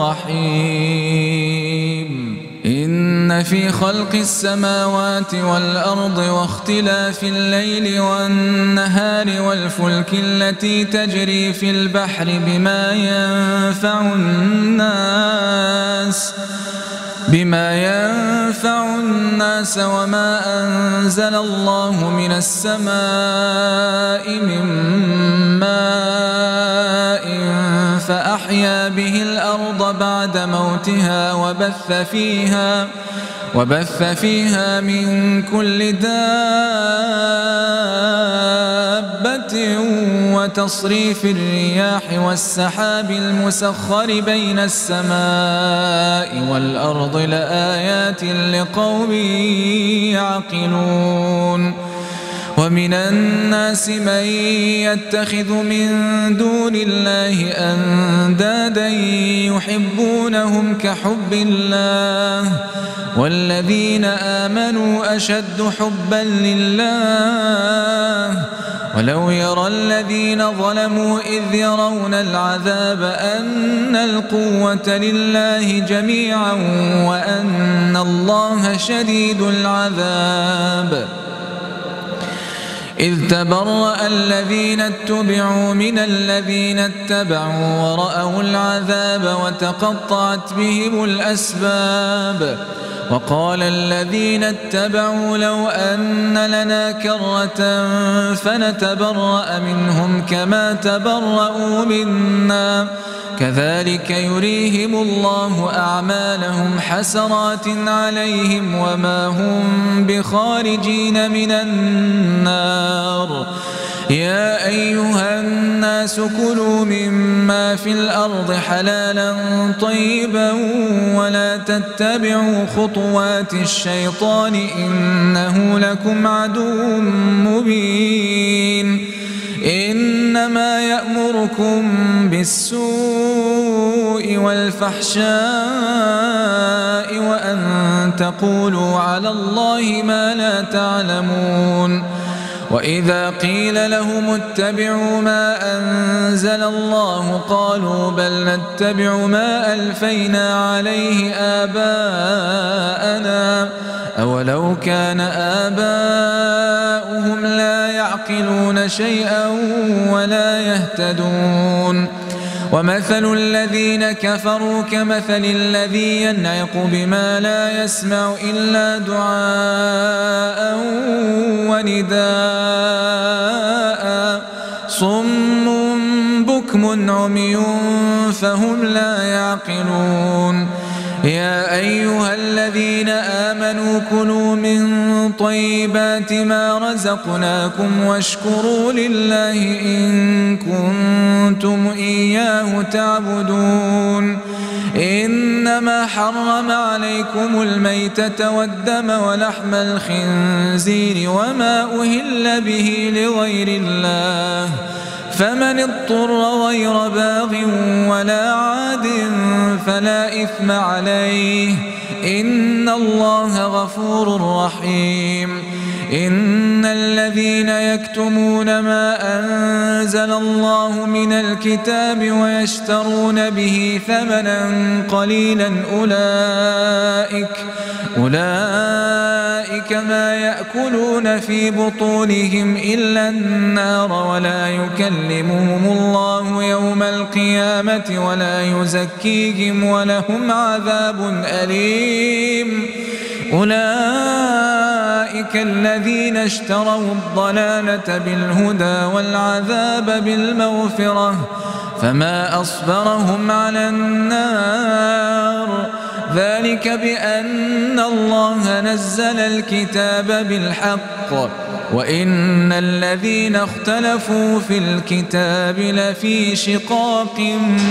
الرحيم. إن في خلق السماوات والأرض واختلاف الليل والنهار والفلك التي تجري في البحر بما ينفع الناس بما ينفع الناس وما أنزل الله من السماء من ماء فأحيا به الأرض بعد موتها وبث فيها وبث فيها من كل دابة وتصريف الرياح والسحاب المسخر بين السماء والأرض لآيات لقوم يعقلون. ومن الناس من يتخذ من دون الله أندادا يحبونهم كحب الله والذين آمنوا أشد حبا لله ولو يرى الذين ظلموا إذ يرون العذاب أن القوة لله جميعا وأن الله شديد العذاب. إذ تبرأ الذين اتبعوا من الذين اتبعوا ورأوا العذاب وتقطعت بهم الأسباب. وقال الذين اتبعوا لو أن لنا كرة فنتبرأ منهم كما تبرأوا منا كذلك يريهم الله أعمالهم حسرات عليهم وما هم بخارجين من النار. يا أيها الناس كلوا مما في الأرض حلالا طيبا ولا تتبعوا خطوات الشيطان إنه لكم عدو مبين. إنما يأمركم بالسوء والفحشاء وأن تقولوا على الله ما لا تعلمون. وإذا قيل لهم اتبعوا ما أنزل الله قالوا بل نتبع ما ألفينا عليه آباءنا أولو كان آباؤهم لا يعقلون شيئا ولا يهتدون. ومثل الذين كفروا كمثل الذي ينعق بما لا يسمع إلا دعاء ونداء صم بكم عمي فهم لا يعقلون. يا أيها الذين آمنوا كلوا من طيبات ما رزقناكم واشكروا لله إن كنتم إياه تعبدون. إنما حرم عليكم الميتة والدم ولحم الخنزير وما أهل به لغير الله فمن اضطر غير باغ ولا عاد فلا إثم عليه إن الله غفور رحيم. إن الذين يكتمون ما أنزل الله من الكتاب ويشترون به ثمنا قليلا أولئك أولئك ما يأكلون في بطونهم إلا النار ولا يكلمهم الله يوم القيامة ولا يزكيهم ولهم عذاب أليم. أولئك الذين اشتروا الضلالة بالهدى والعذاب بالمغفرة فما أصبرهم على النار ذلك بأن الله نزل الكتاب بالحق وإن الذين اختلفوا في الكتاب لفي شقاق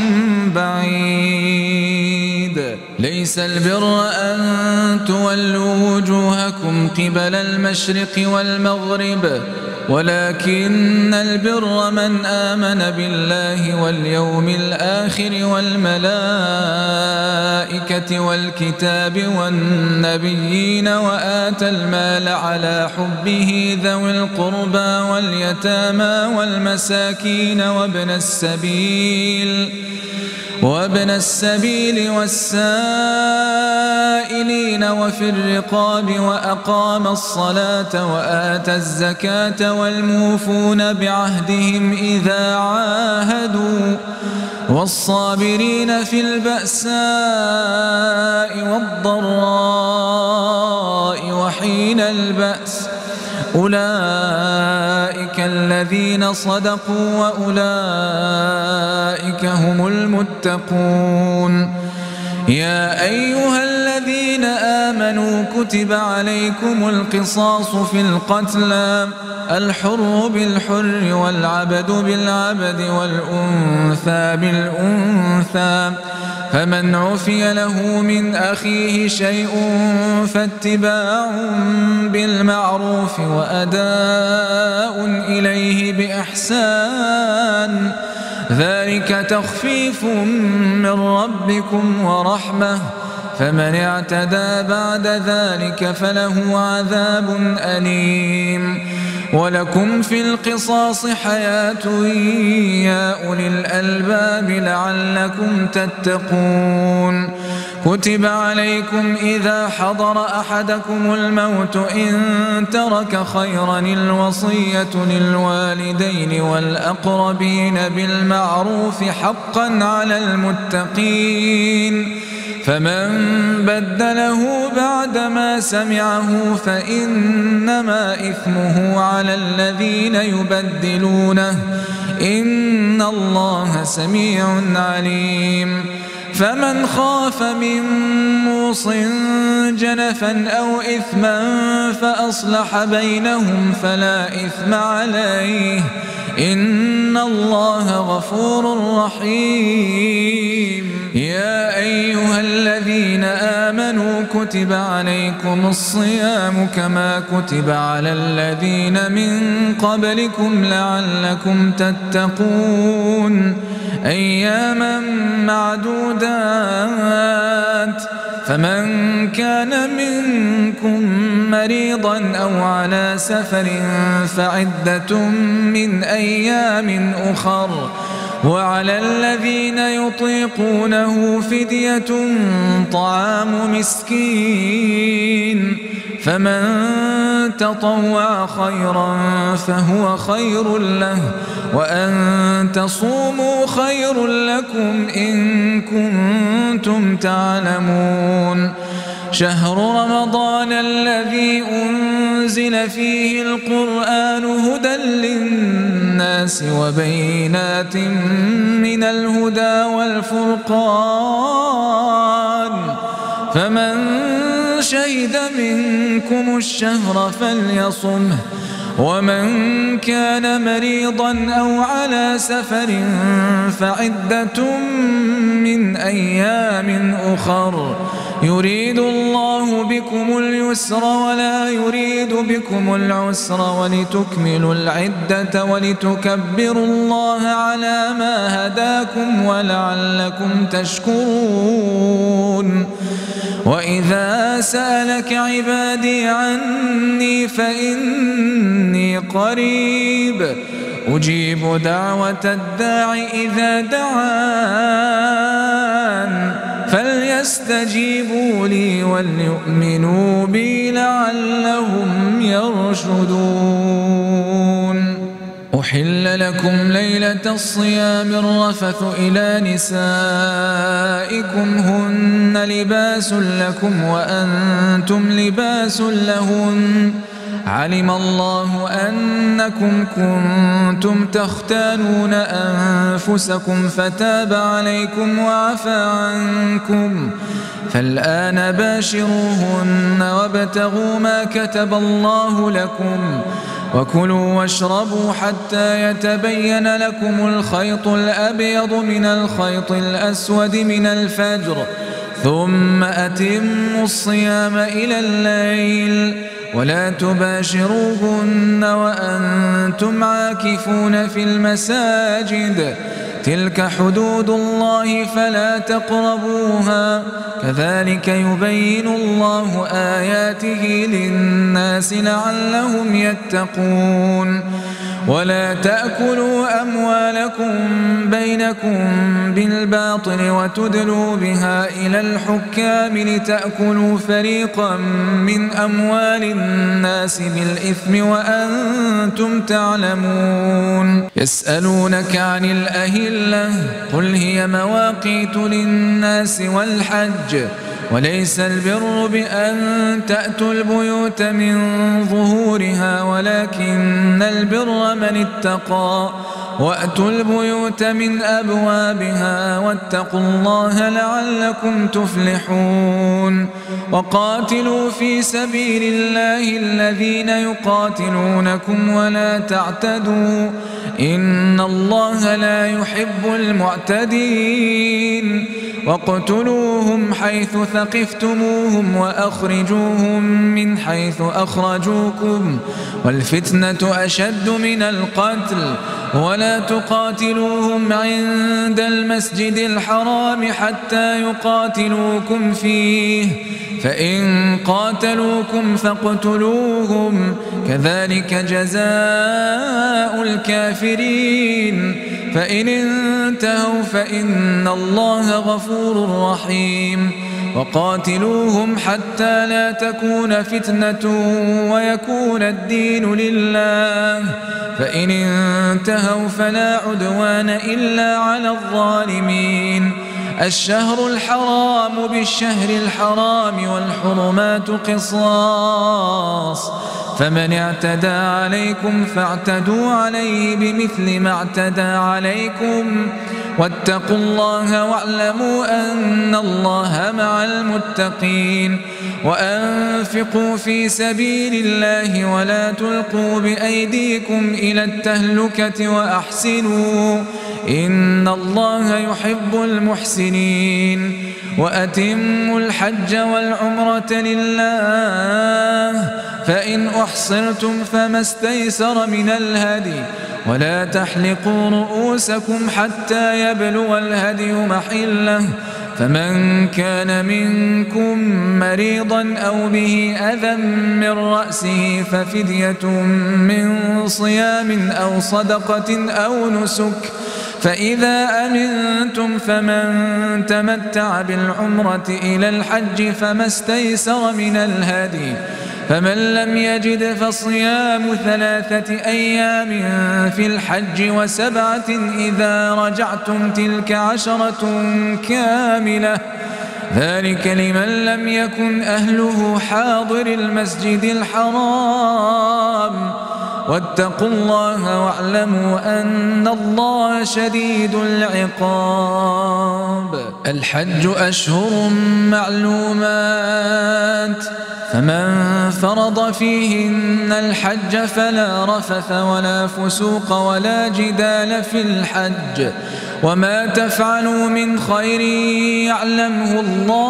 بعيد. ليس البر أن تولوا وجوهكم قبل المشرق والمغرب ولكن البر من آمن بالله واليوم الآخر والملائكة والكتاب والنبيين وآتى المال على حبه ذوي القربى واليتامى والمساكين وابن السبيل وابن السبيل والسائلين وفي الرقاب وأقام الصلاة وآتى الزكاة والموفون بعهدهم إذا عاهدوا والصابرين في البأساء والضراء وحين البأس أولئك الذين صدقوا وأولئك هم المتقون. يا أيها الذين آمنوا كتب عليكم القصاص في القتلى الحر بالحر والعبد بالعبد والأنثى بالأنثى فمن عفي له من أخيه شيء فاتباع بالمعروف وأداء إليه بإحسان ذلك تخفيف من ربكم ورحمة فمن اعتدى بعد ذلك فله عذاب أليم. ولكم في القصاص حياة يا أولي الألباب لعلكم تتقون. كتب عليكم إذا حضر أحدكم الموت إن ترك خيرا الوصية للوالدين والأقربين بالمعروف حقا على المتقين فمن بدله بعدما سمعه فإنما إثمه على الذين يبدلونه إن الله سميع عليم. فمن خاف من موص جنفا أو إثما فأصلح بينهم فلا إثم عليه إن الله غفور رحيم. يا أيها الذين آمنوا كتب عليكم الصيام كما كتب على الذين من قبلكم لعلكم تتقون أياما معدودات فمن كان منكم مريضا أو على سفر فعدة من أيام أخر وعلى الذين يطيقونه فدية طعام مسكين فمن تطوع خيرا فهو خير له وأن تصوموا خير لكم إن كنتم تعلمون. شهر رمضان الذي أنزل فيه القرآن هدى للناس وبينات من الهدى والفرقان فمن شهد منكم الشهر فليصمه ومن كان مريضا أو على سفر فعدة من أيام أخر يريد الله بكم اليسر ولا يريد بكم العسر ولتكملوا العدة ولتكبروا الله على ما هداكم ولعلكم تشكرون. وإذا سألك عبادي عني فإني قريب أجيب دعوة الداع إذا دعان فليستجيبوا لي وليؤمنوا بي لعلهم يرشدون. أحل لكم ليلة الصيام الرفث إلى نسائكم هن لباس لكم وأنتم لباس لهن علم الله أنكم كنتم تختانون أنفسكم فتاب عليكم وعفى عنكم فالآن باشروهن وابتغوا ما كتب الله لكم وكلوا واشربوا حتى يتبين لكم الخيط الأبيض من الخيط الأسود من الفجر ثم أتموا الصيام إلى الليل ولا تباشروهن وأنتم عاكفون في المساجد تلك حدود الله فلا تقربوها كذلك يبين الله آياته للناس لعلهم يتقون. ولا تأكلوا أموالكم بينكم بالباطل وتدلوا بها إلى الحكام لتأكلوا فريقا من أموال الناس بالإثم وأنتم تعلمون. يسألونك عن الأهلة قل هي مواقيت للناس والحج وليس البر بأن تأتوا البيوت من ظهورها ولكن البر من اتقى وأتوا البيوت من أبوابها واتقوا الله لعلكم تفلحون. وقاتلوا في سبيل الله الذين يقاتلونكم ولا تعتدوا إن الله لا يحب المعتدين. واقتلوهم حيث ثقفتموهم وأخرجوهم من حيث أخرجوكم والفتنة أشد من القتل ولا تقاتلوهم عند المسجد الحرام حتى يقاتلوكم فيه فإن قاتلوكم فاقتلوهم كذلك جزاء الكافرين فإن انتهوا فإن الله غفور رحيم. وقاتلوهم حتى لا تكون فتنة ويكون الدين لله فإن انتهوا فلا عدوان إلا على الظالمين. الشهر الحرام بالشهر الحرام والحرمات قصاص فمن اعتدى عليكم فاعتدوا عليه بمثل ما اعتدى عليكم واتقوا الله واعلموا أن الله مع المتقين. وأنفقوا في سبيل الله ولا تلقوا بأيديكم إلى التهلكة وأحسنوا إن الله يحب المحسنين. وأتموا الحج والعمرة لله فإن أحصرتم فما استيسر من الهدي ولا تحلقوا رؤوسكم حتى يبلغ الهدي محله فمن كان منكم مريضا أو به أذى من رأسه ففدية من صيام أو صدقة أو نسك فإذا أمنتم فمن تمتع بالعمرة إلى الحج فما استيسر من الهدي فمن لم يجد فصيام ثلاثة أيام في الحج وسبعة إذا رجعتم تلك عشرة كاملة ذلك لمن لم يكن أهله حاضر المسجد الحرام واتقوا الله واعلموا أن الله شديد العقاب. الحج أشهر معلومات فمن فرض فيهن الحج فلا رفث ولا فسوق ولا جدال في الحج وما تفعلوا من خير يعلمه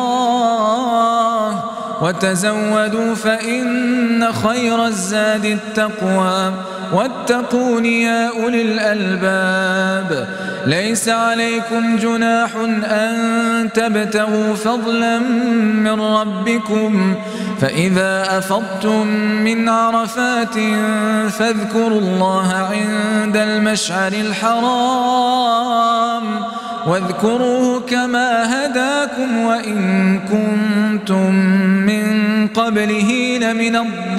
الله وتزودوا فإن خير الزاد التقوى واتقون يا أولي الألباب. ليس عليكم جناح أن تبتغوا فضلا من ربكم فإذا أفضتم من عرفات فاذكروا الله عند المشعر الحرام واذكروه كما هداكم وإن كنتم من قبله لمن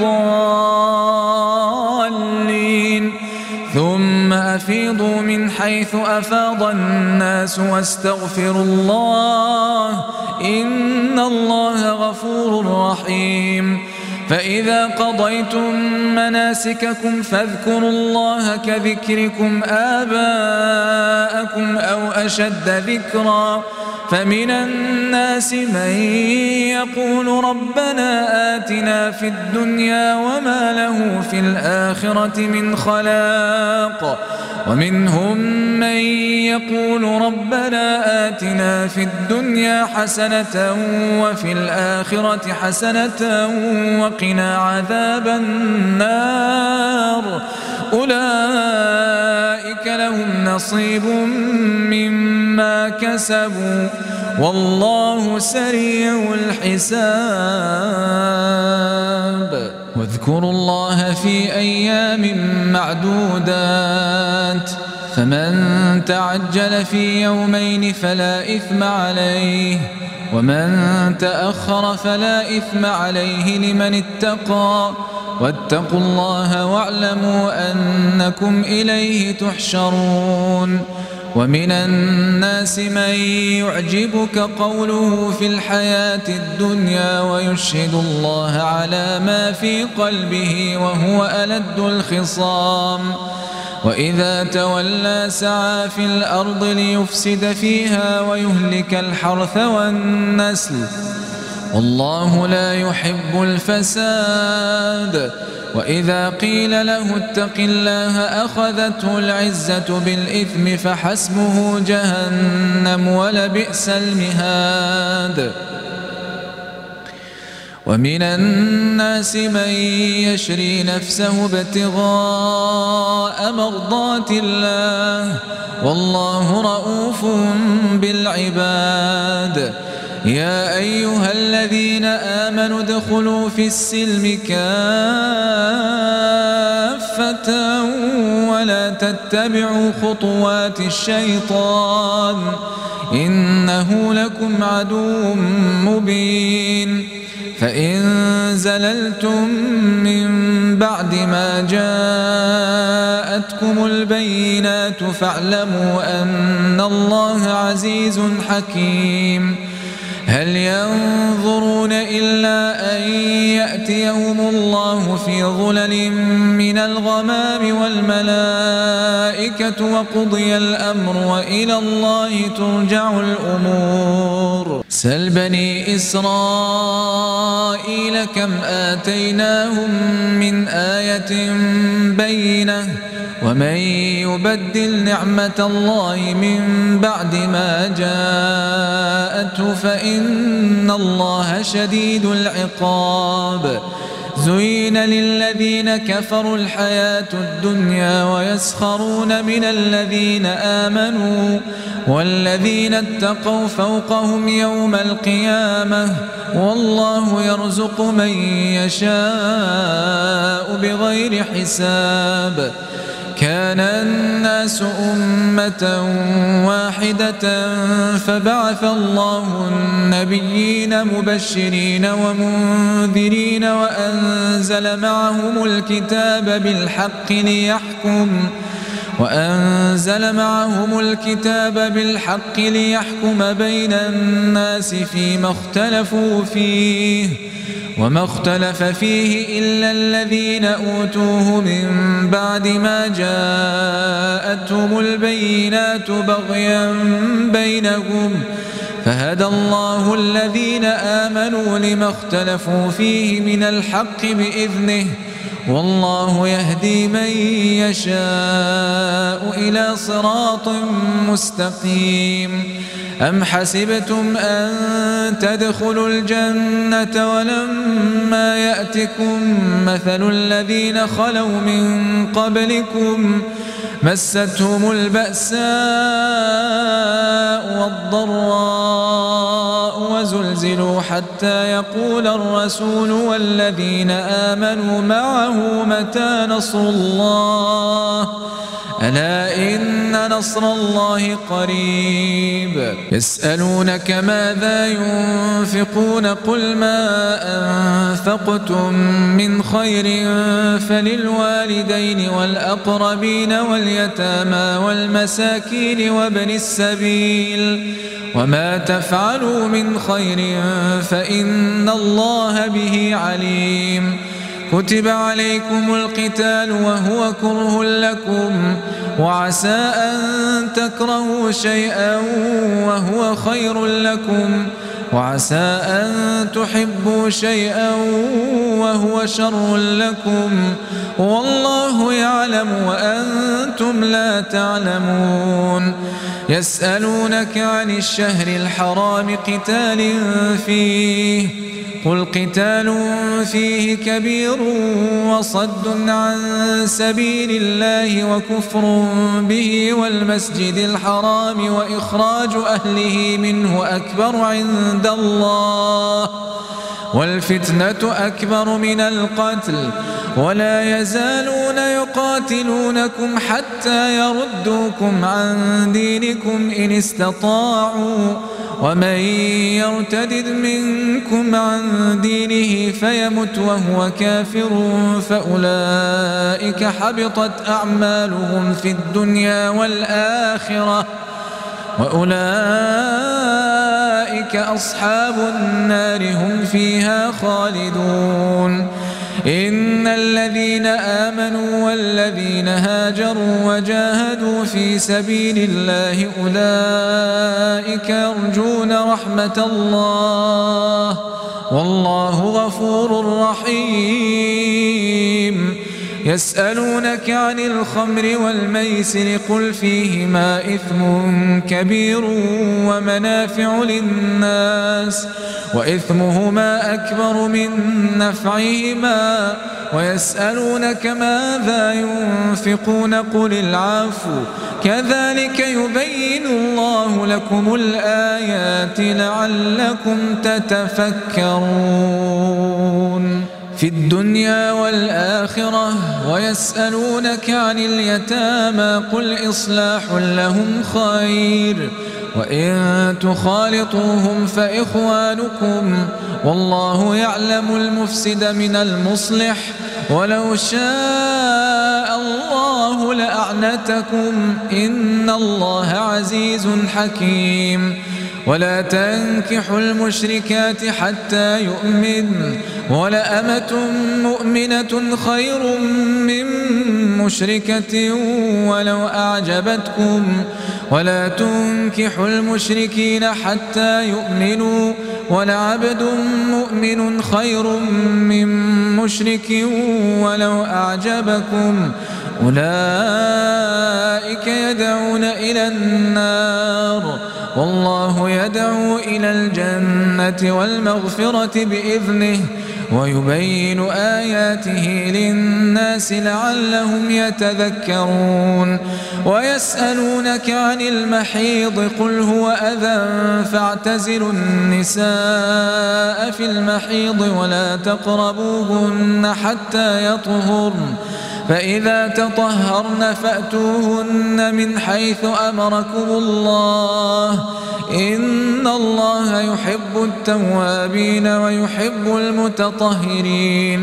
الضالين. ثم أفيضوا من حيث أفاض الناس واستغفروا الله إن الله غفور رحيم. فإذا قضيتم مناسككم فاذكروا الله كذكركم آباءكم أو أشد ذكرا. فمن الناس من يقول ربنا آتنا في الدنيا وما له في الآخرة من خلاق ومنهم من يقول ربنا آتنا في الدنيا حسنة وفي الآخرة حسنة وقنا عذاب النار. أولئك لهم نصيب مما كسبوا والله سريع الحساب. واذكروا الله في أيام معدودات فمن تعجل في يومين فلا إثم عليه ومن تأخر فلا إثم عليه لمن اتقى واتقوا الله واعلموا أنكم إليه تحشرون. ومن الناس من يعجبك قوله في الحياة الدنيا ويشهد الله على ما في قلبه وهو ألد الخصام وإذا تولى سعى في الأرض ليفسد فيها ويهلك الحرث والنسل والله لا يحب الفساد. وإذا قيل له اتق الله أخذته العزة بالإثم فحسبه جهنم ولبئس المهاد. ومن الناس من يشري نفسه ابتغاء مرضات الله والله رؤوف بالعباد. يا أيها الذين آمنوا ادخلوا في السلم كافة ولا تتبعوا خطوات الشيطان إنه لكم عدو مبين. فإن زللتم من بعد ما جاءتكم البينات فاعلموا أن الله عزيز حكيم. هل ينظرون إلا أن يأتيهم الله في ظلل من الغمام والملائكة وقضي الأمر وإلى الله ترجع الأمور. سل بني إسرائيل كم آتيناهم من آية بينة ومن يبدل نعمة الله من بعد ما جاءته فإن الله شديد العقاب. زين للذين كفروا الحياة الدنيا ويسخرون من الذين آمنوا والذين اتقوا فوقهم يوم القيامة والله يرزق من يشاء بغير حساب. كان الناس أمة واحدة فبعث الله النبيين مبشرين ومنذرين وأنزل معهم الكتاب بالحق ليحكم وأنزل معهم الكتاب بالحق ليحكم بين الناس فيما اختلفوا فيه وما اختلف فيه إلا الذين أوتوه من بعد ما جاءتهم البينات بغيا بينهم فهدى الله الذين آمنوا لما اختلفوا فيه من الحق بإذنه والله يهدي من يشاء إلى صراط مستقيم. أم حسبتم أن تدخلوا الجنة ولما يأتكم مثل الذين خلوا من قبلكم مستهم البأساء والضراء وزلزلوا حتى يقول الرسول والذين آمنوا معه متى نصر الله ألا إن نصر الله قريب. يسألونك ماذا ينفقون قل ما أنفقتم من خير فللوالدين والأقربين واليتامى والمساكين وابن السبيل وما تفعلوا من خير فإن الله به عليم. كتب عليكم القتال وهو كره لكم وعسى أن تكرهوا شيئا وهو خير لكم وعسى أن تحبوا شيئا وهو شر لكم والله يعلم وأنتم لا تعلمون. يسألونك عن الشهر الحرام قتال فيه قل قتال فيه كبير وصد عن سبيل الله وكفر به والمسجد الحرام وإخراج أهله منه أكبر عند الله والفتنة أكبر من القتل ولا يزالون يقاتلونكم حتى يردوكم عن دينكم إن استطاعوا ومن يرتد منكم عن دينه فيمت وهو كافر فأولئك حبطت أعمالهم في الدنيا والآخرة وأولئك أصحاب النار هم فيها خالدون. إن الذين آمنوا والذين هاجروا وجاهدوا في سبيل الله أولئك يرجون رحمة الله والله غفور رحيم. يسألونك عن الخمر والميسر قل فيهما إثم كبير ومنافع للناس وإثمهما أكبر من نفعهما ويسألونك ماذا ينفقون قل العفو كذلك يبين الله لكم الآيات لعلكم تتفكرون في الدنيا والآخرة. ويسألونك عن اليتامى قل إصلاح لهم خير وإن تخالطوهم فإخوانكم والله يعلم المفسد من المصلح ولو شاء الله لأعنتكم إن الله عزيز حكيم. ولا تنكحوا المشركات حتى يؤمن ولأمة مؤمنة خير من مشركة ولو أعجبتكم ولا تنكحوا المشركين حتى يؤمنوا ولعبد مؤمن خير من مشرك ولو أعجبكم أولئك يدعون إلى النار والله يدعو إلى الجنة والمغفرة بإذنه ويبين آياته للناس لعلهم يتذكرون. ويسألونك عن المحيض قل هو أذى فاعتزلوا النساء في المحيض ولا تقربوهن حتى يطهرن فإذا تطهرن فأتوهن من حيث أمركم الله إن الله يحب التوابين ويحب المتطهرين.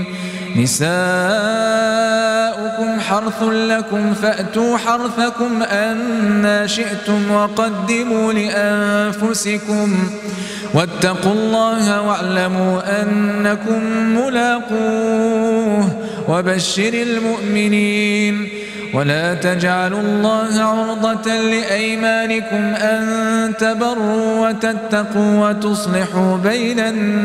نساؤكم حرث لكم فأتوا حرثكم أنى شئتم وقدموا لأنفسكم واتقوا الله واعلموا أنكم ملاقوه وبشر المؤمنين. ولا تجعلوا الله عرضة لأيمانكم أن تبروا وتتقوا وتصلحوا بين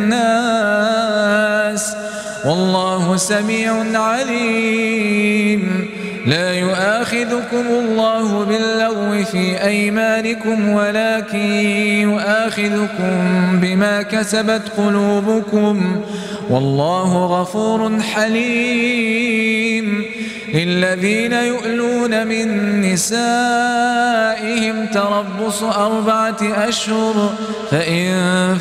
الناس والله سميع عليم. لا يؤاخذكم الله باللغو في أيمانكم ولكن يؤاخذكم بما كسبت قلوبكم والله غفور حليم. للذين يؤلون من نسائهم تربص أربعة أشهر فإن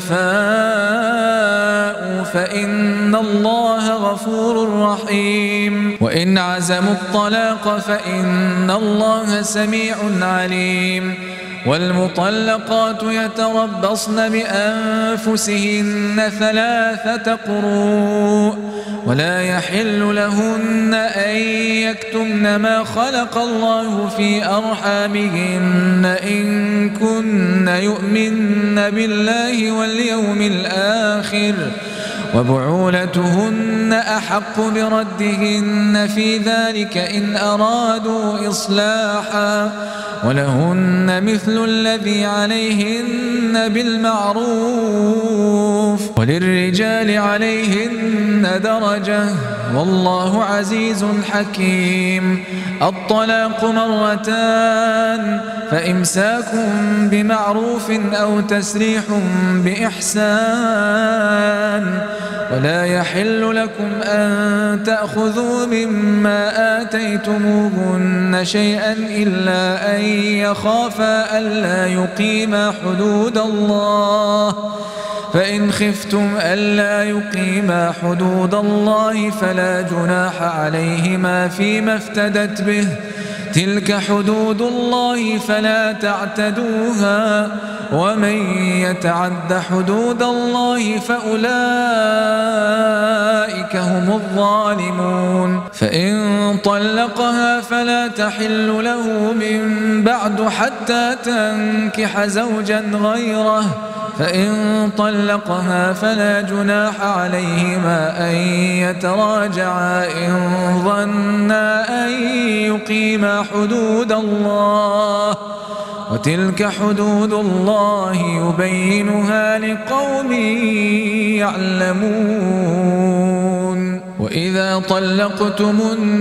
فاءوا فإن الله غفور رحيم. وإن عزموا الطلاق فإن الله سميع عليم. والمطلقات يتربصن بأنفسهن ثلاثة قروء ولا يحل لهن أن يكتمن ما خلق الله في أرحامهن إن كن يؤمن بالله واليوم الآخر وبعولتهن أحق بردهن في ذلك إن أرادوا إصلاحا ولهن مثل الذي عليهن بالمعروف وللرجال عليهن درجة والله عزيز حكيم. الطلاق مرتان فإمساك بمعروف أو تسريح بإحسان ولا يحل لكم أن تأخذوا مما آتيتموهن شيئا إلا أن يخافا ألا يقيما حدود الله فإن خفتم ألا يقيما حدود الله فلا جناح عليهما فيما افتدت به تلك حدود الله فلا تعتدوها ومن يتعد حدود الله فأولئك هم الظالمون. فإن طلقها فلا تحل له من بعد حتى تنكح زوجا غيره فإن طلقها فلا جناح عليهما أن يتراجعا إن ظنا أن يقيما حدود الله وتلك حدود الله يبينها لقوم يعلمون. وإذا طلقتم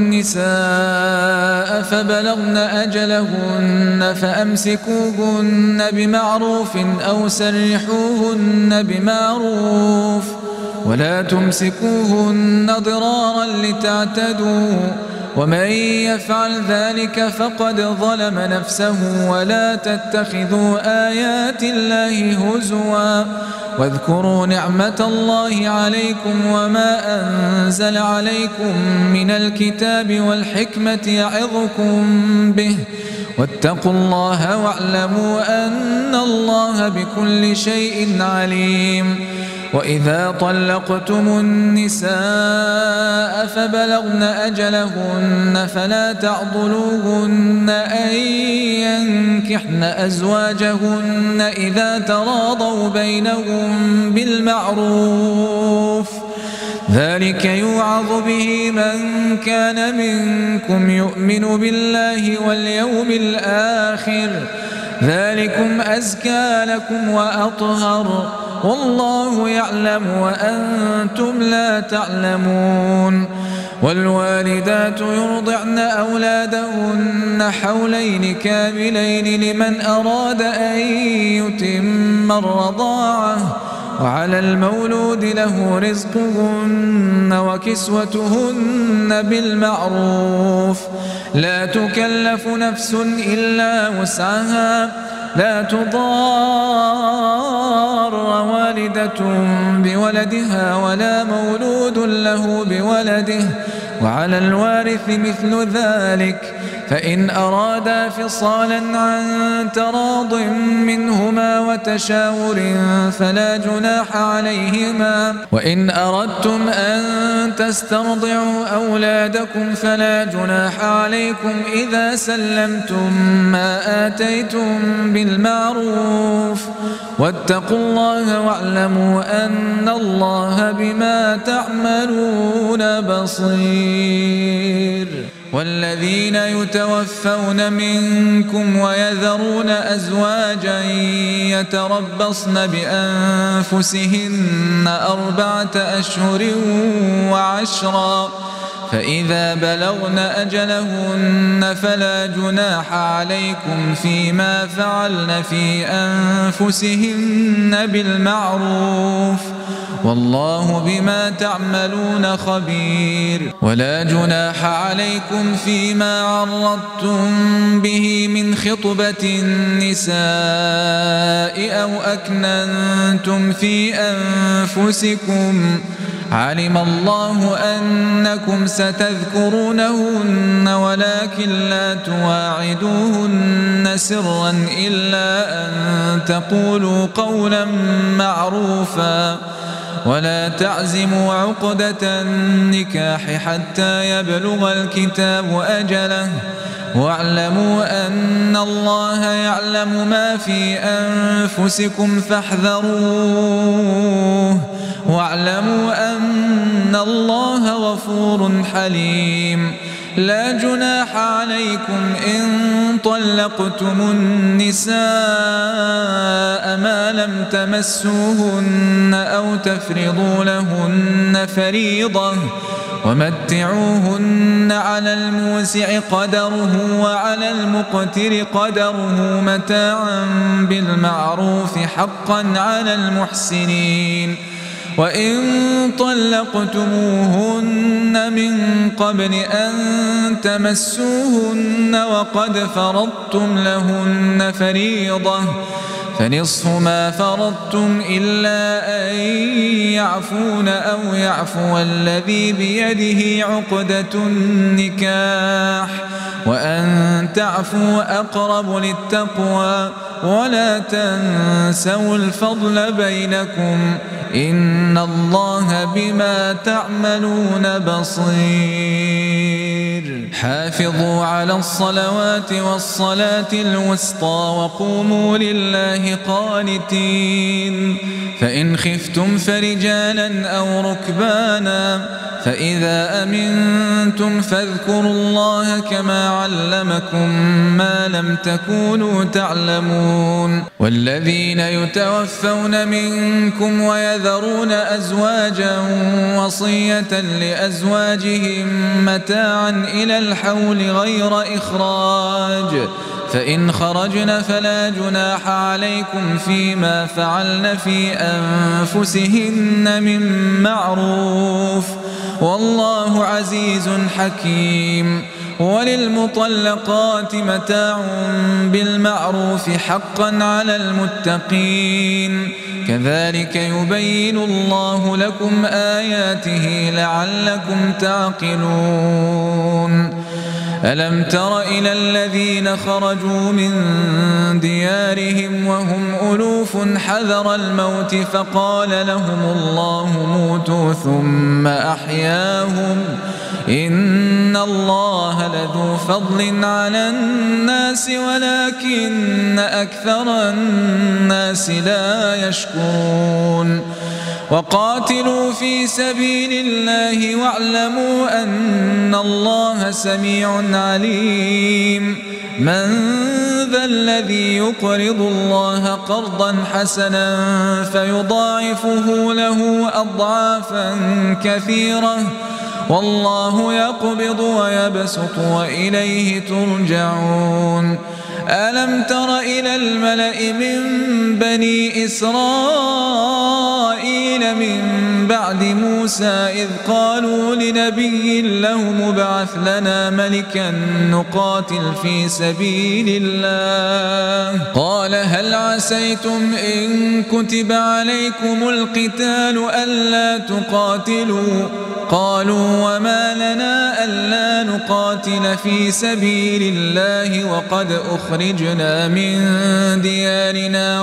النساء فبلغن أجلهن فأمسكوهن بمعروف أو سرحوهن بمعروف ولا تمسكوهن ضرارا لتعتدوا ومن يفعل ذلك فقد ظلم نفسه ولا تتخذوا آيات الله هزوا واذكروا نعمة الله عليكم وما أنزل عليكم من الكتاب والحكمة يعظكم به واتقوا الله واعلموا أن الله بكل شيء عليم. وإذا طلقتم النساء فبلغن أجلهن فلا تعضلوهن أن ينكحن أزواجهن إذا تراضوا بينهم بالمعروف ذلك يوعظ به من كان منكم يؤمن بالله واليوم الآخر ذلكم أزكى لكم وأطهر والله يعلم وأنتم لا تعلمون. والوالدات يرضعن أولادهن حولين كاملين لمن أراد أن يتم الرضاعة وعلى المولود له رزقهن وكسوتهن بالمعروف لا تكلف نفس إلا وسعها لا تضار والدة بولدها ولا مولود له بولده وعلى الوارث مثل ذلك فإن أرادا فصالا عن تراض منهما وتشاور فلا جناح عليهما. وإن أردتم أن تسترضعوا أولادكم فلا جناح عليكم إذا سلمتم ما آتيتم بالمعروف واتقوا الله واعلموا أن الله بما تعملون بصير. والذين يتوفون منكم ويذرون أزواجا يتربصن بأنفسهن أربعة أشهر وعشرا فإذا بلغن أجلهن فلا جناح عليكم فيما فعلن في أنفسهن بالمعروف والله بما تعملون خبير. ولا جناح عليكم فيما عرضتم به من خطبة النساء أو أكننتم في أنفسكم علم الله أنكم ستذكرونهن ولكن لا تواعدوهن سرا إلا أن تقولوا قولا معروفا ولا تعزموا عقدة النكاح حتى يبلغ الكتاب أجله واعلموا أن الله يعلم ما في أنفسكم فاحذروه واعلموا أن الله غفور حليم. لا جناح عليكم إن طلقتم النساء ما لم تمسوهن أو تفرضوا لهن فريضة ومتعوهن على الموسع قدره وعلى المقتر قدره متاعا بالمعروف حقا على المحسنين. وإن طلقتموهن من قبل أن تمسوهن وقد فرضتم لهن فريضة فنصف ما فرضتم إلا أن يعفون أو يعفو الذي بيده عقدة النكاح وأن تعفوا أقرب للتقوى ولا تنسوا الفضل بينكم إن الله بما تعملون بصير. حافظوا على الصلوات والصلاة الوسطى وقوموا لله قانتين. فإن خفتم فرجالا أو ركبانا فإذا أمنتم فاذكروا الله كما علمكم ما لم تكونوا تعلمون. والذين يتوفون منكم ويذرون أزواجا وصية لأزواجهم متاعا إلى الحول غير إخراج فإن خرجن فلا جناح عليكم فيما فعلن في أنفسهن من معروف والله عزيز حكيم. وللمطلقات متاع بالمعروف حقا على المتقين كذلك يبين الله لكم آياته لعلكم تعقلون. ألم تر إلى الذين خرجوا من ديارهم وهم ألوف حذر الموت فقال لهم الله موتوا ثم أحياهم إن الله لذو فضل على الناس ولكن أكثر الناس لا يشكرون. وقاتلوا في سبيل الله واعلموا أن الله سميع عليم. من ذا الذي يقرض الله قرضا حسنا فيضاعفه له أضعافا كثيرة والله يقبض ويبسط وإليه ترجعون. ألم تر إلى الملأ من بني إسرائيل من بعد موسى إذ قالوا لنبي له مبعث لنا ملكا نقاتل في سبيل الله قال هل عسيتم إن كتب عليكم القتال ألا تقاتلوا قالوا وما لنا ألا نقاتل في سبيل الله وقد أخرجنا من ديارنا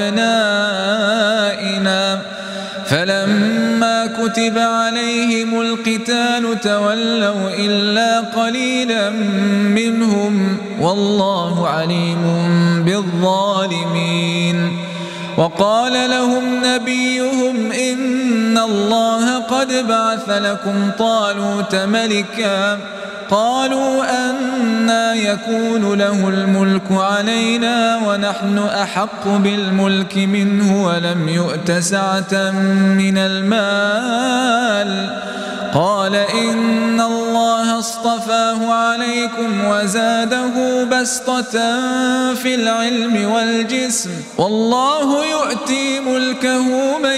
وأبنائنا فلما كتب عليهم القتال تولوا إلا قليلا منهم والله عليم بالظالمين. وقال لهم نبيهم إن الله قد بعث لكم طالوت ملكا قالوا أنى يكون له الملك علينا ونحن أحق بالملك منه ولم يؤت سعة من المال. قال إن الله اصطفاه عليكم وزاده بسطة في العلم والجسم والله يؤتي ملكه من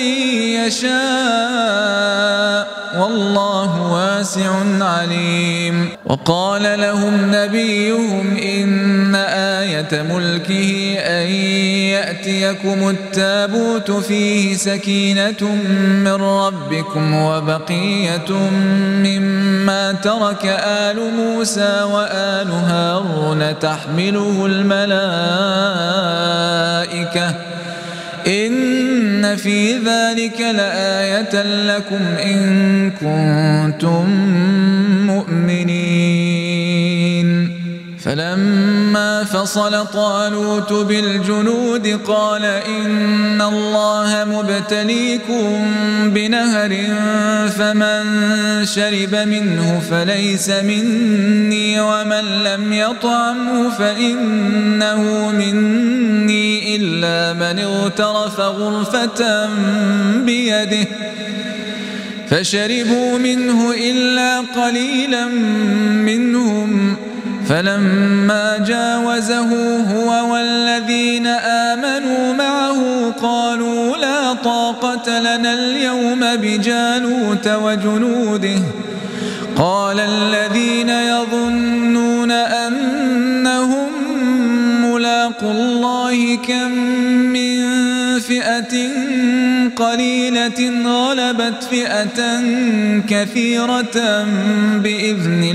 يشاء والله واسع عليم. وقال لهم نبيهم إن آية ملكه أن يأتيكم التابوت فيه سكينة من ربكم وبقية مما ترك آل موسى وآل هارون تحمله الملائكة إن في ذلك لآية لكم إن كنتم مؤمنين. فلما فصل طالوت بالجنود قال إن الله مبتليكم بنهر فمن شرب منه فليس مني ومن لم يطعمه فإنه مني إلا من اغترف غرفة بيده فشربوا منه إلا قليلا منهم. فلما جاوزه هو والذين آمنوا معه قالوا لا طاقة لنا اليوم بجالوت وجنوده. قال الذين يظنون أنهم ملاقو الله كم من فئة قليلة غلبت فئة كثيرة بإذن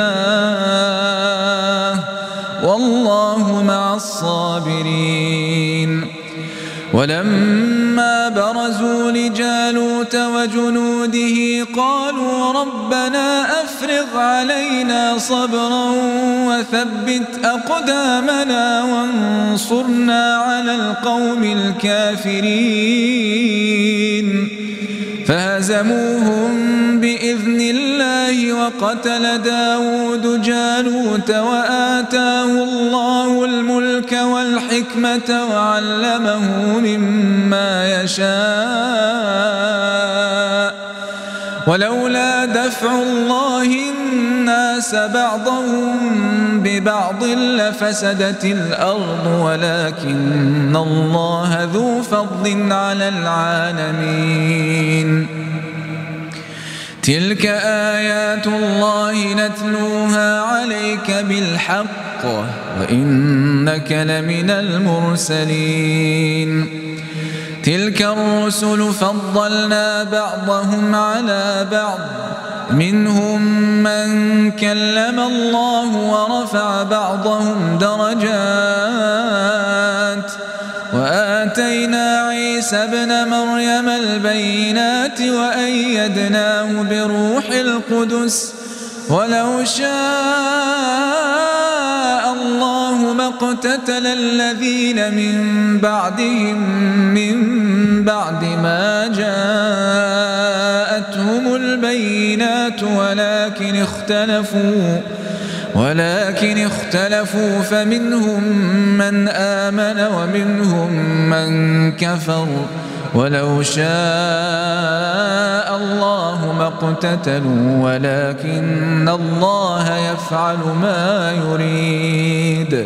الله والله مع الصابرين. ولما برزوا لجالوت وجنوده قالوا ربنا أفرغ علينا صبرا وثبت أقدامنا وانصرنا على القوم الكافرين. فهزموهم بإذن الله وقتل داود جالوت وآتاه الله الملك والحكمة وعلمه مما يشاء ولولا دفع الله الناس بعضهم ببعض لفسدت الأرض ولكن الله ذو فضل على العالمين. تلك آيات الله نتلوها عليك بالحق وإنك لمن المرسلين. تلك الرسل فضلنا بعضهم على بعض منهم من كلم الله ورفع بعضهم درجات وآتينا عيسى ابن مريم البينات وأيدناه بروح القدس ولو شاء الله ما اقتتل الذين من بعدهم من بعد ما جاءتهم البينات ولكن اختلفوا ولكن اختلفوا فمنهم من آمن ومنهم من كفر ولو شاء الله ما اقتتلوا ولكن الله يفعل ما يريد.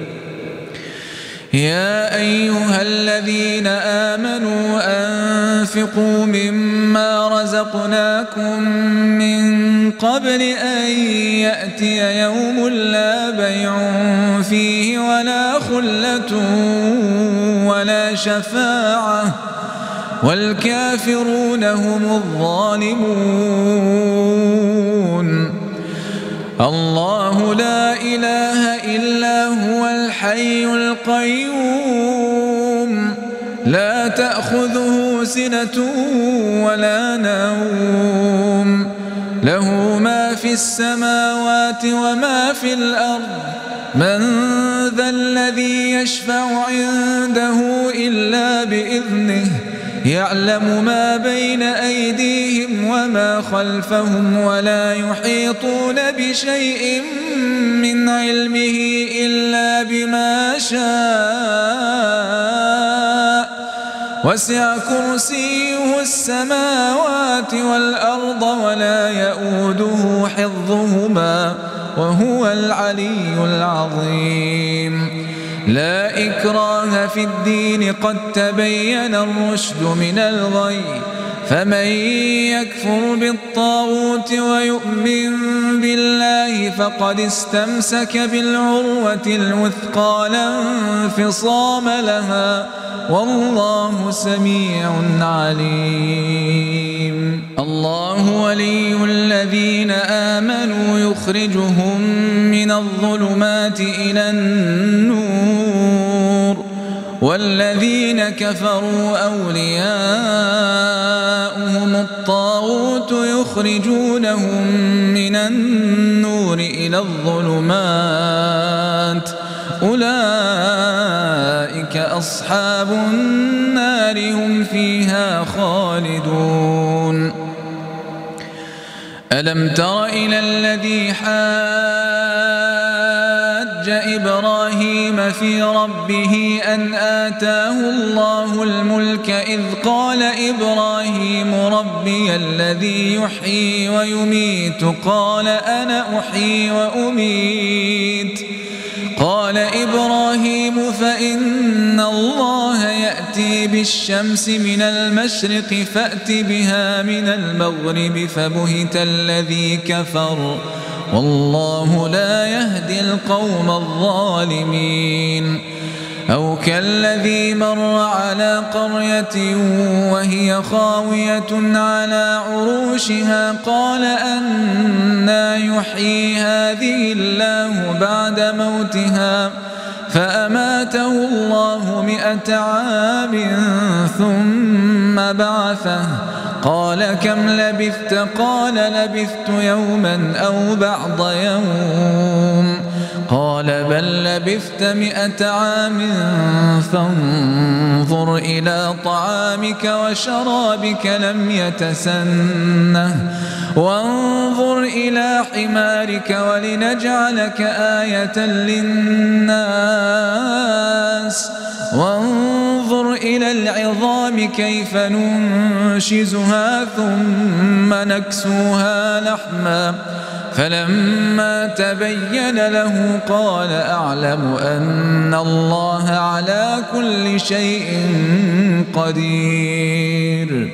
يا أيها الذين آمنوا أنفقوا مما رزقناكم من قبل أن يأتي يوم لا بيع فيه ولا خلة ولا شفاعة والكافرون هم الظالمون. الله لا إله إلا هو الحي القيوم لا تأخذه سنة ولا نوم له ما في السماوات وما في الأرض من ذا الذي يشفع عنده إلا بإذنه يعلم ما بين أيديهم وما خلفهم ولا يحيطون بشيء من علمه إلا بما شاء وسع كرسيه السماوات والأرض ولا يؤوده حفظهما وهو العلي العظيم لا إكراه في الدين قد تبين الرشد من الغي فمن يكفر بالطاغوت ويؤمن بالله فقد استمسك بالعروة الوثقى لا انفصام لها والله سميع عليم الله ولي الذين آمنوا يخرجهم من الظلمات إلى النور والذين كفروا أولياؤهم الطاغوت يخرجونهم من النور إلى الظلمات أولئك أصحاب النار هم فيها خالدون ألم تر إلى الذي حاج إبراهيم في ربه أن آتاه الله الملك إذ قال إبراهيم ربي الذي يحيي ويميت قال أنا أحيي وأميت قال إبراهيم فإن الله يأتي بالشمس من المشرق فأت بها من المغرب فبهت الذي كفر والله لا يهدي القوم الظالمين أو كالذي مر على قرية وهي خاوية على عروشها قال أنى يحيي هذه الله بعد موتها فأماته الله مئة عام ثم بعثه قال كم لبثت قال لبثت يوما أو بعض يوم قال بل لبثت مئة عام فانظر إلى طعامك وشرابك لم يتسنه وانظر إلى حمارك ولنجعلك آية للناس وانظر إلى العظام كيف ننشزها ثم نكسوها لحما فلما تبين له قال أعلم أن الله على كل شيء قدير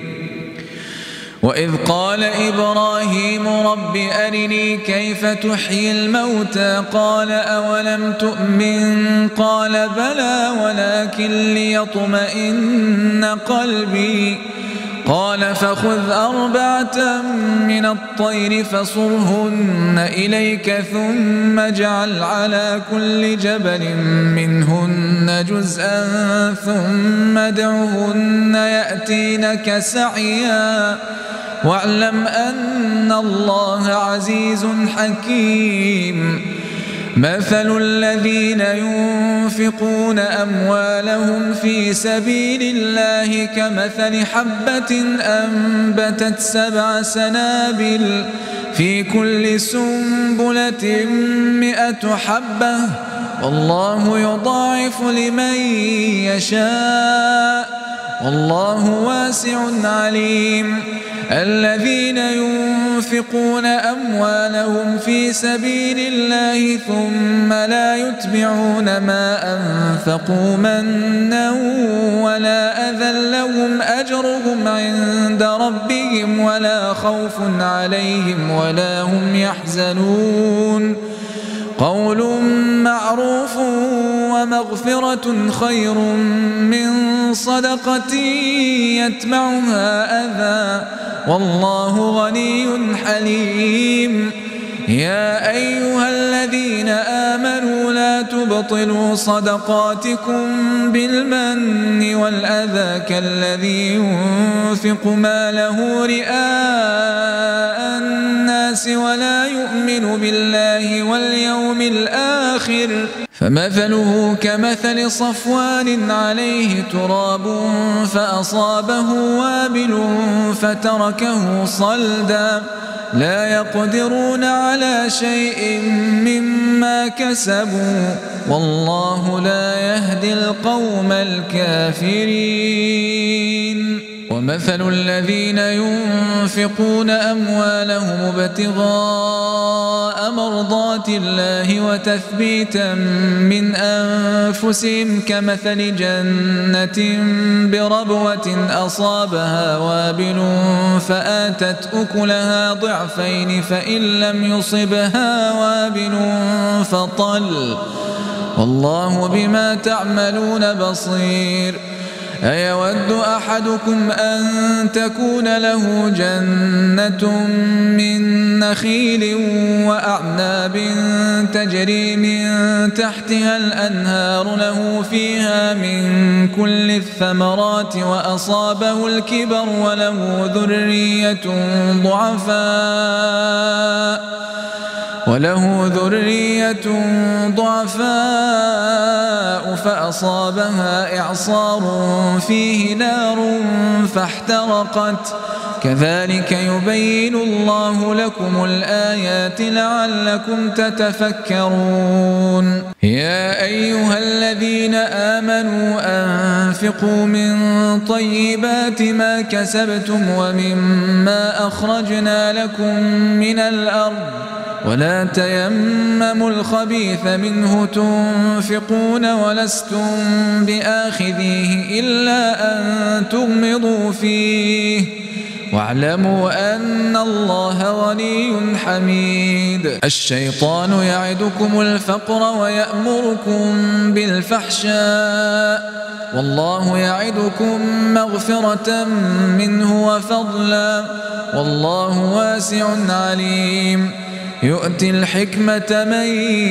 وإذ قال إبراهيم رب أرني كيف تحيي الموتى قال أولم تؤمن قال بلى ولكن ليطمئن قلبي قال فخذ أربعة من الطير فصرهن إليك ثم اجعل على كل جبل منهن جزءا ثم ادعهن يأتينك سعيا واعلم أن الله عزيز حكيم مثل الذين ينفقون أموالهم في سبيل الله كمثل حبة أنبتت سبع سنابل في كل سنبلة مئة حبة والله يضاعف لمن يشاء والله واسع عليم الذين ينفقون أموالهم في سبيل الله ثم لا يتبعون ما أنفقوا منا ولا أذى لهم أجرهم عند ربهم ولا خوف عليهم ولا هم يحزنون قول معروف ومغفرة خير من صدقة يتبعها أذى والله غني حليم يا أيها الذين آمنوا لا تبطلوا صدقاتكم بالمن والأذى كالذي ينفق ماله رئاء الناس ولا يؤمن بالله واليوم الآخر فمثله كمثل صفوان عليه تراب فأصابه وابل فتركه صلدا لا يقدرون على شيء مما كسبوا والله لا يهدي القوم الكافرين. ومثل الذين ينفقون أموالهم ابتغاء مرضات الله وتثبيتا من أنفسهم كمثل جنة بربوة أصابها وابل فآتت أكلها ضعفين فإن لم يصبها وابل فطل والله بما تعملون بصير. أيود أحدكم أن تكون له جنة من نخيل وأعناب تجري من تحتها الأنهار له فيها من كل الثمرات وأصابه الكبر وله ذرية ضعفاء وله ذرية ضعفاء فأصابها إعصار فيه نار فاحترقت كذلك يبين الله لكم الآيات لعلكم تتفكرون. يا أيها الذين آمنوا أنفقوا من طيبات ما كسبتم ومما أخرجنا لكم من الأرض ولا تيمموا الخبيث منه تنفقون ولستم بآخذيه إلا أن تغمضوا فيه واعلموا أن الله غني حميد. الشيطان يعدكم الفقر ويأمركم بالفحشاء والله يعدكم مغفرة منه وفضلا والله واسع عليم. يؤتي الحكمة من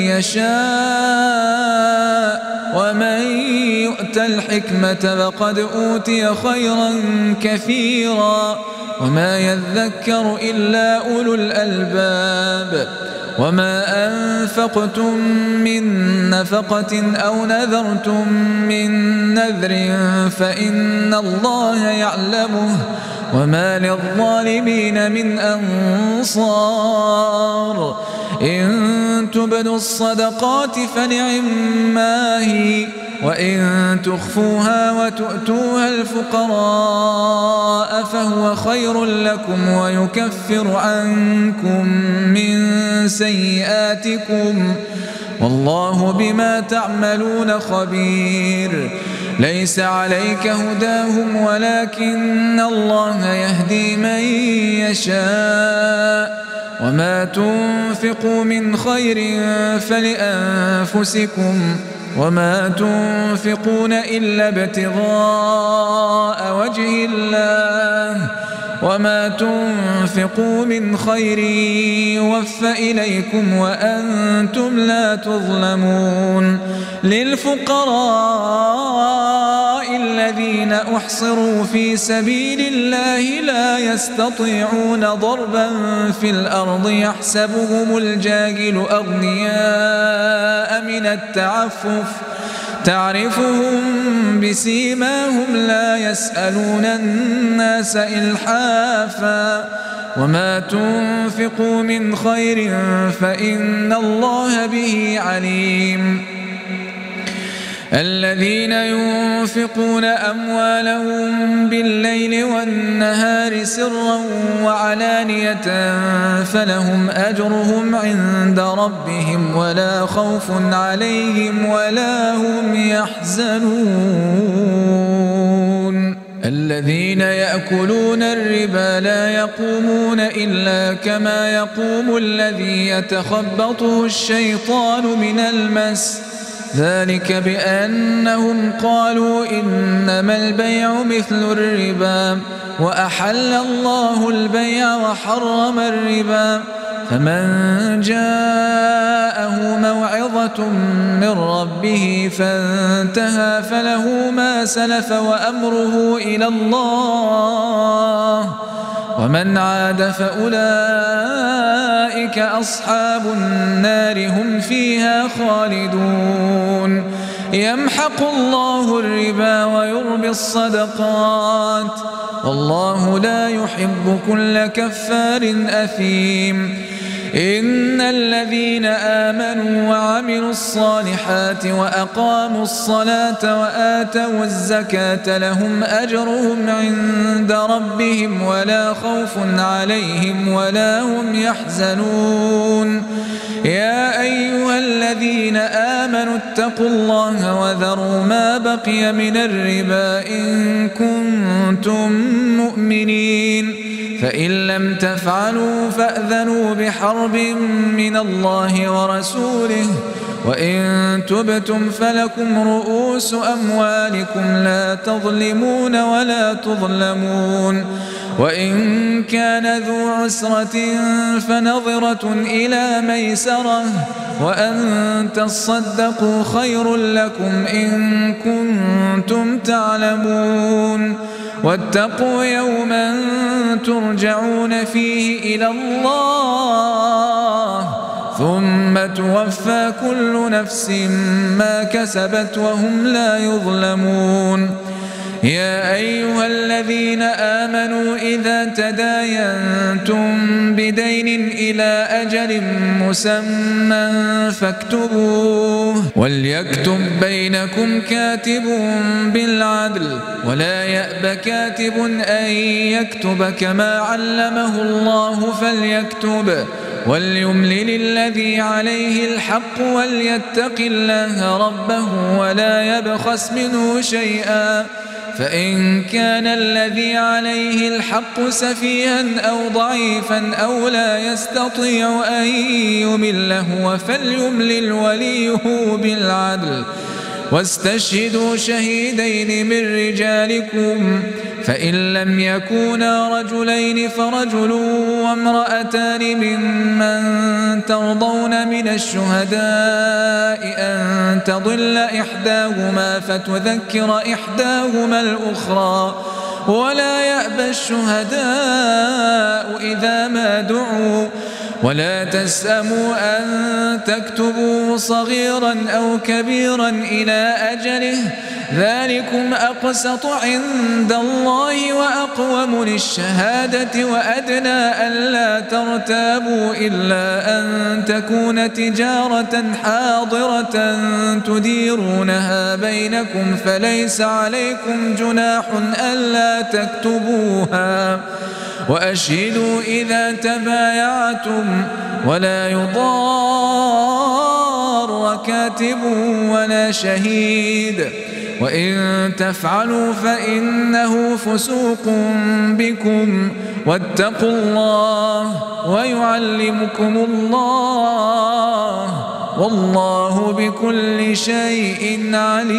يشاء ومن يؤت الحكمة فقد أوتي خيرا كثيرا وما يذكر إلا أولو الألباب. وما أنفقتم من نفقة أو نذرتم من نذر فإن الله يعلمه وما للظالمين من أنصار. إن تبدوا الصدقات فنعما هي وإن تخفوها وتؤتوها الفقراء فهو خير لكم ويكفر عنكم من سيئاتكم والله بما تعملون خبير. ليس عليك هداهم ولكن الله يهدي من يشاء وما تنفقوا من خير فلأنفسكم وما تنفقون إلا ابتغاء وجه الله وما تنفقوا من خير يوفى إليكم وأنتم لا تظلمون. للفقراء الذين أحصروا في سبيل الله لا يستطيعون ضربا في الأرض يحسبهم الجاهل أغنياء من التعفف تعرفهم بسيماهم لا يسألون الناس إلحافا وما تنفقوا من خير فإن الله به عليم. الذين ينفقون أموالهم بالليل والنهار سرا وعلانية فلهم أجرهم عند ربهم ولا خوف عليهم ولا هم يحزنون. الذين يأكلون الربا لا يقومون إلا كما يقوم الذي يتخبطه الشيطان من المس ذلك بأنهم قالوا إنما البيع مثل الربا وأحل الله البيع وحرم الربا فمن جاءه موعظة من ربه فانتهى فله ما سلف وأمره إلى الله ومن عاد فأولئك أصحاب النار هم فيها خالدون يمحق الله الربا ويربي الصدقات والله لا يحب كل كفار أثيم إن الذين آمنوا وعملوا الصالحات وأقاموا الصلاة وآتوا الزكاة لهم أجرهم عند ربهم ولا خوف عليهم ولا هم يحزنون يا أيها الذين آمنوا اتقوا الله وذروا ما بقي من الربا إن كنتم مؤمنين فإن لم تفعلوا فأذنوا بحرب من الله ورسوله وإن تبتم فلكم رؤوس أموالكم لا تظلمون ولا تظلمون وإن كان ذو عسرة فنظرة إلى ميسرة وأن تصدقوا خير لكم إن كنتم تعلمون واتقوا يوما ترجعون فيه إلى الله ثم توفى كل نفس ما كسبت وهم لا يظلمون يا أيها الذين آمنوا إذا تداينتم بدين إلى أجل مسمى فاكتبوه وليكتب بينكم كاتب بالعدل ولا يأب كاتب أن يكتب كما علمه الله فليكتب وليملل الذي عليه الحق وليتق الله ربه ولا يبخس منه شيئا فإن كان الذي عليه الحق سفيها أو ضعيفا أو لا يستطيع أن يمل هو فليملل وليه بالعدل واستشهدوا شهيدين من رجالكم فإن لم يكونا رجلين فرجل وامرأتان ممن ترضون من الشهداء أن تضل إحداهما فتذكر إحداهما الأخرى ولا يأبى الشهداء إذا ما دعوا ولا تسأموا أن تكتبوه صغيرا أو كبيرا إلى أجله ذلكم أقسط عند الله وأقوم للشهادة وأدنى ألا ترتابوا إلا أن تكون تجارة حاضرة تديرونها بينكم فليس عليكم جناح ألا تكتبوها وأشهدوا إذا تبايعتم ولا يضار كاتب ولا شهيد وإن تفعلوا فإنه فسوق بكم واتقوا الله ويعلمكم الله والله بكل شيء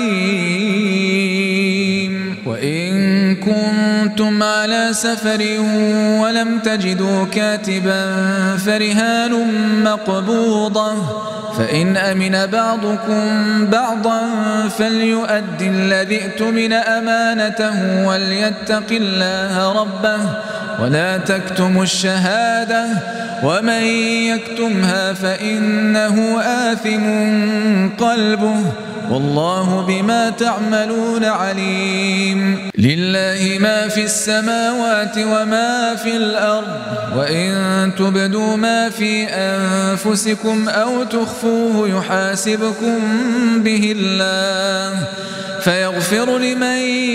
عليم وإن كنتم على سفر ولم تجدوا كاتبا فرهان مقبوضة فإن أمن بعضكم بعضا فليؤدي الذي اؤتمن أمانته وليتق الله ربه ولا تكتموا الشهادة ومن يكتمها فإنه آثم قلبه والله بما تعملون عليم لله ما في السماوات وما في الأرض وإن تبدوا ما في أنفسكم أو تخفوه يحاسبكم به الله فيغفر لمن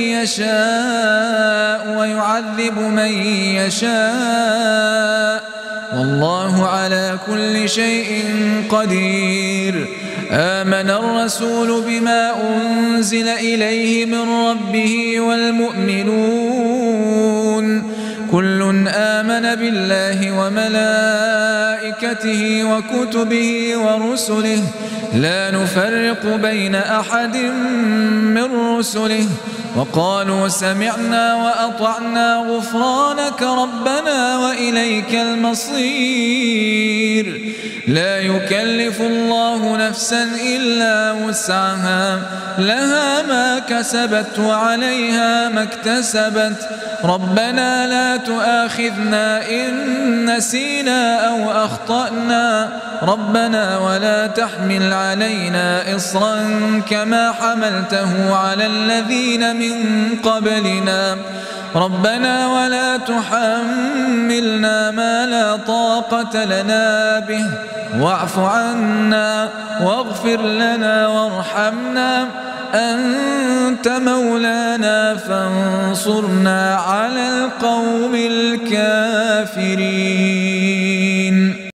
يشاء ويعذب من يشاء والله على كل شيء قدير آمن الرسول بما أنزل إليه من ربه والمؤمنون كل آمن بالله وملائكته وكتبه ورسله لا نفرق بين أحد من رسله وقالوا سمعنا وأطعنا غفرانك ربنا وإليك المصير لا يكلف الله نفسا إلا وسعها لها ما كسبت وعليها ما اكتسبت ربنا لا تؤاخذنا إن نسينا أو أخطأنا ربنا ولا تحمل علينا إصرا كما حملته على الذين من قبلنا ربنا ولا تحملنا ما لا طاقة لنا به واعف عنا واغفر لنا وارحمنا أنت مولانا فانصرنا على القوم الكافرين.